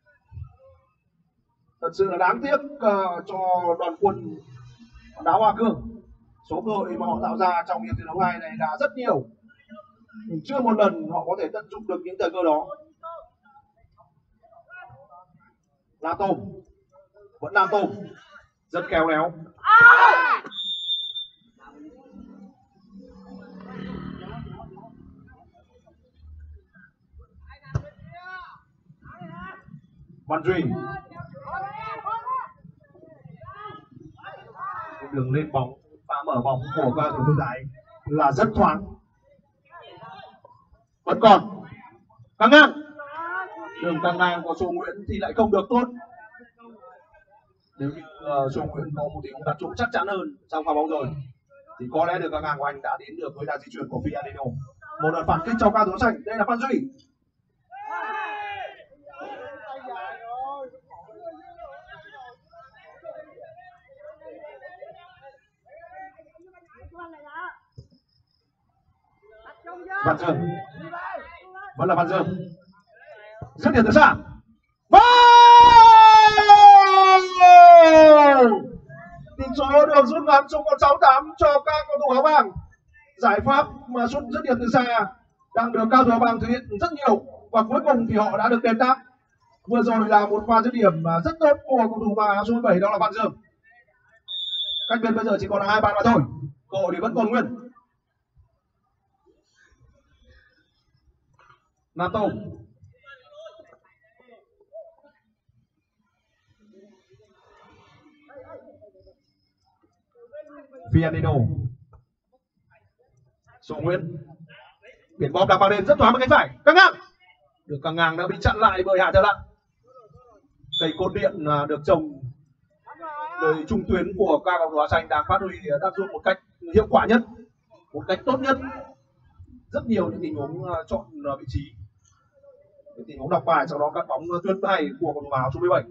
Thật sự là đáng tiếc uh, cho đoàn quân đá Hoa Cương. Số cơ hội mà họ tạo ra trong hiệp thi đấu hai này là rất nhiều, nhưng chưa một lần họ có thể tận dụng được những thời cơ đó. La Tôm, vẫn La Tôm, rất khéo léo. Văn Duy, đường lên bóng và mở bóng của các cầu thủ Phước Thái là rất thoáng. Vẫn còn căng ngang, đường căng ngang của Sô Nguyễn thì lại không được tốt. Nếu như uh, Sô Nguyễn có một tình huống đặt trụ chắc chắn hơn trong pha bóng rồi thì có lẽ đường căng ngang của anh đã đến được với đà di chuyển của Fianino. Một lần phản kích cho các cầu thủ xanh. Đây là Văn Duy. Văn Dương, vẫn là Văn Dương, dứt điểm từ xa. Tỷ số được rút ngắn xuống còn sáu tám cho các cầu thủ áo vàng. Giải pháp mà sút dứt điểm từ xa đang được các cầu thủ áo vàng thực hiện rất nhiều và cuối cùng thì họ đã được đền đáp. Vừa rồi là một pha dứt điểm rất tốt của cầu thủ mà số mười bảy đó là Văn Dương. Cách biệt bây giờ chỉ còn là hai bàn mà thôi. Cơ hội thì vẫn còn nguyên. Nato. Fianino. Số Nguyễn. Biển bom đang mang lên rất thoáng bên cánh phải. Căng ngang. Được căng ngang đã bị chặn lại bởi Hà Theo Lặng. Cây cột điện được trồng nơi trung tuyến của các cầu thủ áo xanh đang phát huy tác dụng một cách hiệu quả nhất, một cách tốt nhất. Rất nhiều những tình huống chọn vị trí, những tình huống đọc bài, sau đó cắt bóng tuyệt hay của cầu thủ áo số mười bảy.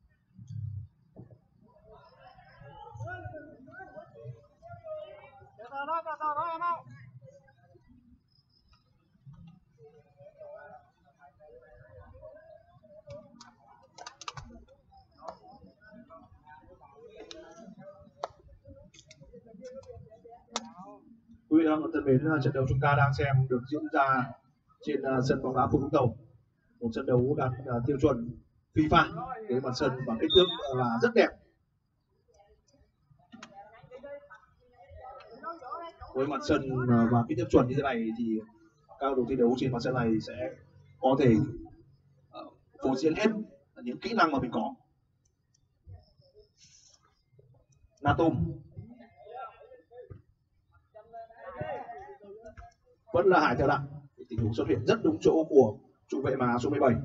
Quý vị đang thân mến, trận đấu chúng ta đang xem được diễn ra trên sân bóng đá Phú Vũng Tàu, một trận đấu đạt tiêu chuẩn FIFA với mặt sân và kích thước là rất đẹp. Với mặt sân và kích thước chuẩn như thế này thì các cầu thủ thi đấu trên mặt sân này sẽ có thể phô diễn hết những kỹ năng mà mình có. Natum. Vẫn là Hải Theo Lặng. Tình huống xuất hiện rất đúng chỗ của trung vệ mà số mười bảy.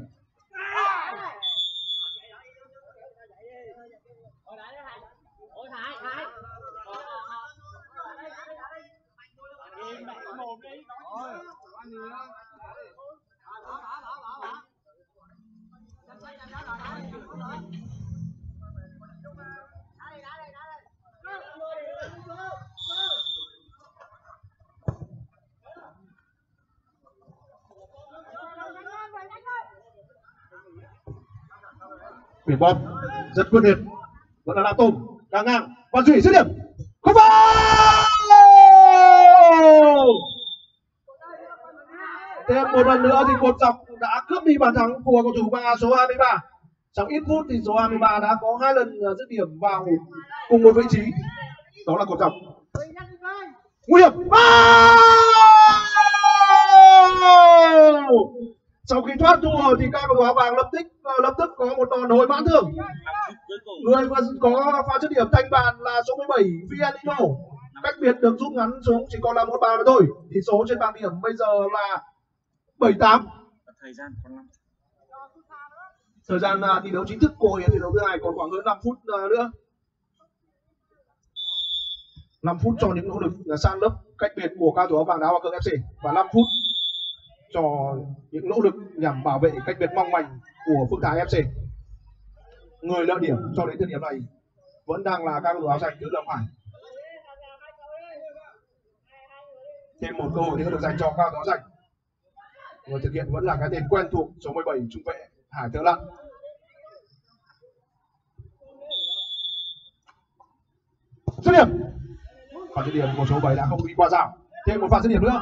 Biển bom rất quyết liệt, vẫn là La Tôm đang ngang và Duy dứt điểm không vào. Thêm một lần nữa thì cột dọc đã cướp đi bàn thắng của cầu thủ mang áo số hai mươi ba. Trong ít phút thì số hai mươi ba đã có hai lần dứt điểm vào cùng một vị trí, đó là cột dọc. Nguy hiểm. Sau khi thoát thua thì các cầu thủ áo vàng lập tức lập tức có một đòn hồi mãn thường. Người vừa có pha dứt điểm thanh bàn là số mười bảy Fianino. Cách biệt được rút ngắn xuống chỉ còn là một bàn mà thôi. Tỷ số trên bảng điểm bây giờ là bảy tám. Thời gian còn năm. Thời gian thi đấu chính thức của hiệp thi đấu thứ hai còn khoảng hơn năm phút nữa. năm phút cho những nỗ lực san lấp cách biệt của các cầu thủ áo vàng đá Hòa Cường ép xê và năm phút cho những nỗ lực nhằm bảo vệ cách biệt mong manh của Phước Thái ép xê. Người lợi điểm cho đến thời điểm này vẫn đang là các cầu thủ áo xanh từ Lâm Hải. Thêm một cơ hội nữa được dành cho các cầu thủ áo xanh. Người thực hiện vẫn là cái tên quen thuộc số mười bảy trung vệ Hải Theo Lặng. Dứt điểm. Pha dứt điểm của số bảy đã không bị qua rào. Thêm một pha dứt điểm nữa.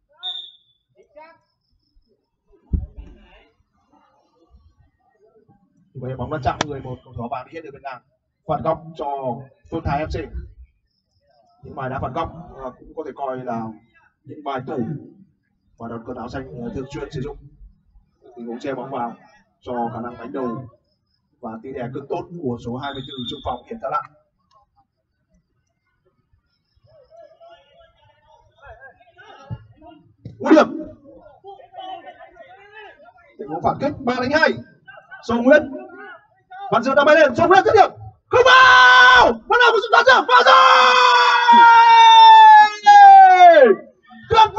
Bây giờ bóng đã chạm người một cầu thủ áo vàng bị hết được bên ngang. Phạt góc cho Phước Thái ép xê. Những bài đá phạt góc cũng có thể coi là những bài tủ và đội quần áo xanh thường xuyên sử dụng. Tình huống che bóng vào cho khả năng đánh đầu và tỷ lệ cực tốt của số hai mươi tư trung phòng Hiển Theo Lặng. Nguy hiểm. Tình huống phản kích ba đánh hai. Sông Nguyễn. Văn Dương đã bay lên, Sông Nguyễn dứt điểm. Không vào. Bắt đầu của chúng ta chưa? Vào rồi. Tuyệt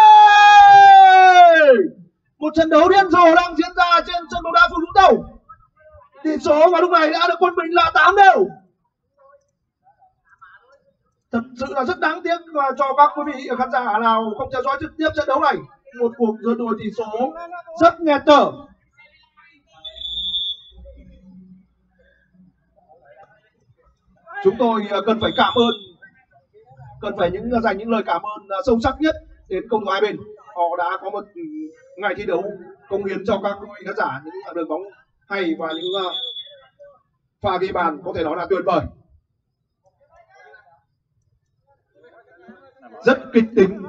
vời. Một trận đấu điên rồ đang diễn ra trên sân bóng đá Phú Vũng Tàu. Tỷ số vào lúc này đã được quân bình là tám đều. Thật sự là rất đáng tiếc cho các quý vị khán giả nào không theo dõi trực tiếp trận đấu này. Một cuộc rượt đuổi tỷ số rất nghẹt thở. Chúng tôi cần phải cảm ơn, cần phải những dành những lời cảm ơn sâu sắc nhất đến cầu thủ hai bên. Họ đã có một ngày thi đấu cống hiến cho các quý vị khán giả những đường bóng hay và những uh, pha ghi bàn có thể nói là tuyệt vời. Rất kịch tính.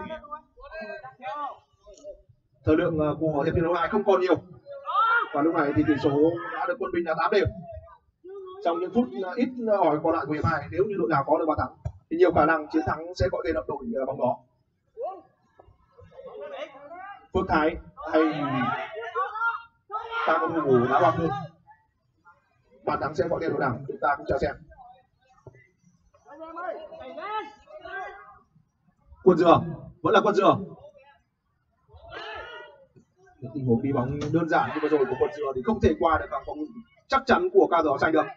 Thời lượng uh, của hiệp thi đấu hai không còn nhiều. Và lúc này thì tỷ số đã được quân Bình là tám đều. Trong những phút uh, ít ỏi còn lại của hiệp hai, nếu như đội nào có được bàn thắng thì nhiều khả năng chiến thắng sẽ có thể đập đội uh, bóng đó. Phước Thái hay ta cầu thủ đá bóng hơn, bàn thắng sẽ có thể đội nào chúng ta cũng chờ xem. Quân Dừa vẫn là Quân Dừa. Những tình huống đi bóng đơn giản như vừa rồi của Quân Dừa thì không thể qua được bằng bóng chắc chắn của ca gió xanh được.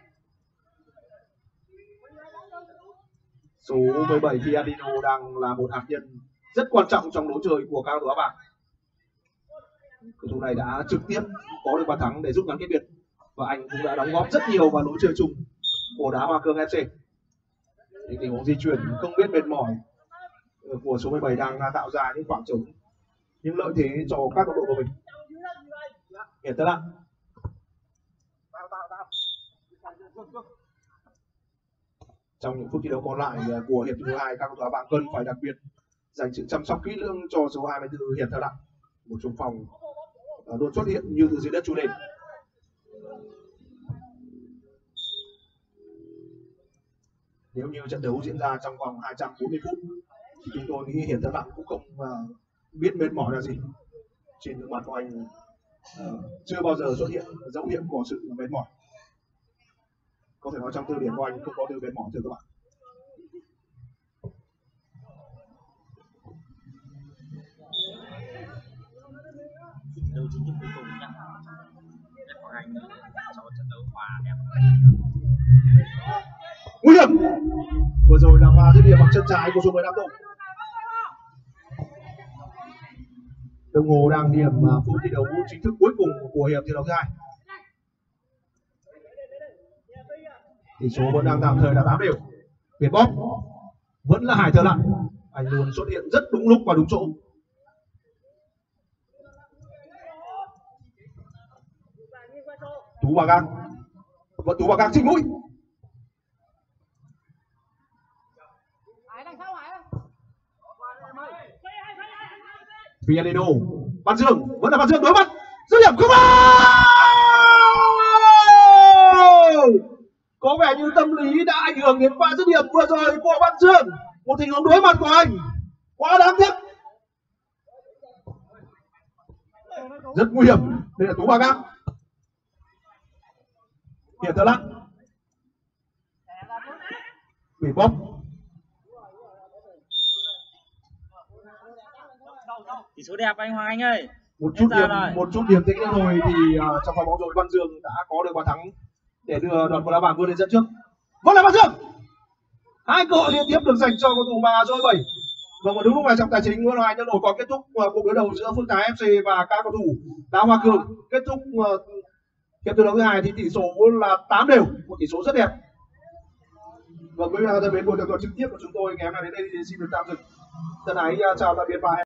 Số mười bảy Fiadino đang là một hạt nhân rất quan trọng trong lối chơi của ca gió Áo Vàng. Cầu thủ này đã trực tiếp có được bàn thắng để rút ngắn cách biệt và anh cũng đã đóng góp rất nhiều vào lối chơi chung của đá Hoa Cương ép xê. Những tình huống di chuyển không biết mệt mỏi của số mười bảy đang tạo ra những khoảng trống, những lợi thế cho các đội của mình. Hiển Tất Lạng. Trong những phút thi đấu còn lại của hiệp thứ hai, các cầu thủ bạn cần phải đặc biệt dành sự chăm sóc kỹ lưỡng cho số hai mươi tư Hiển Tất Lạng, một trung phòng luôn xuất hiện như từ dưới đất chui lên. Nếu như trận đấu diễn ra trong vòng hai trăm bốn mươi phút thì chúng tôi nghĩ Hiển Tất Lạng cũng không uh, biết mệt mỏi là gì. Trên gương mặt của anh uh, chưa bao giờ xuất hiện dấu hiệu của sự mệt mỏi. Có thể nói trong từ điển của anh không có từ mệt mỏi thưa các bạn. Đấu chính thức cuối cùng nhá. Đẹp của anh cho trận đấu hòa đẹp. Nguy hiểm. Vừa rồi là pha dứt điểm bằng chân trái của số mười lăm Tùng. Đồng hồ đang điểm phút thi đấu chính thức cuối cùng của hiệp thi đấu thứ hai. Tỷ số vẫn đang tạm thời là tám đều. Việt Bóp vẫn là Hải Thơ Lạng. Anh luôn xuất hiện rất đúng lúc và đúng chỗ. Tú Bà Gang, vẫn Tú Bà Gang chích mũi. Fiadino, Văn Dương, vẫn là Văn Dương đối mặt, dứt điểm không vào. Có vẻ như tâm lý đã ảnh hưởng đến pha dứt điểm vừa rồi của Văn Dương. Một tình huống đối mặt của anh quá đáng tiếc, rất nguy hiểm. Đây là Tú Bà Gang. Hiển Tất Lạng, bị bóp. Tỷ số đẹp anh Hoàng Anh ơi. Một chút điểm, một chút điểm tính nữa thôi thì uh, trong pha bóng rồi Văn Dương đã có được bàn thắng để đưa đoàn quân Áo Vàng vươn lên dẫn trước. Vẫn là Văn Dương. Hai cơ hội liên tiếp được dành cho cầu thủ mà số bảy. Và một đúng lúc này trong tài chính Nguyễn Hoàng Anh đã nổi có kết thúc uh, cuộc đối đầu giữa Phước Thái ép xê và các cầu thủ đá Hoa Cương. Kết thúc uh, hiệp thi đấu thứ hai thì tỷ số là tám đều, một tỷ số rất đẹp. Và quý vị thân mến, buổi tường thuật trực tiếp của chúng tôi ngày hôm nay đến đây thì xin được tạm dừng. Thân ái chào tạm biệt và hẹn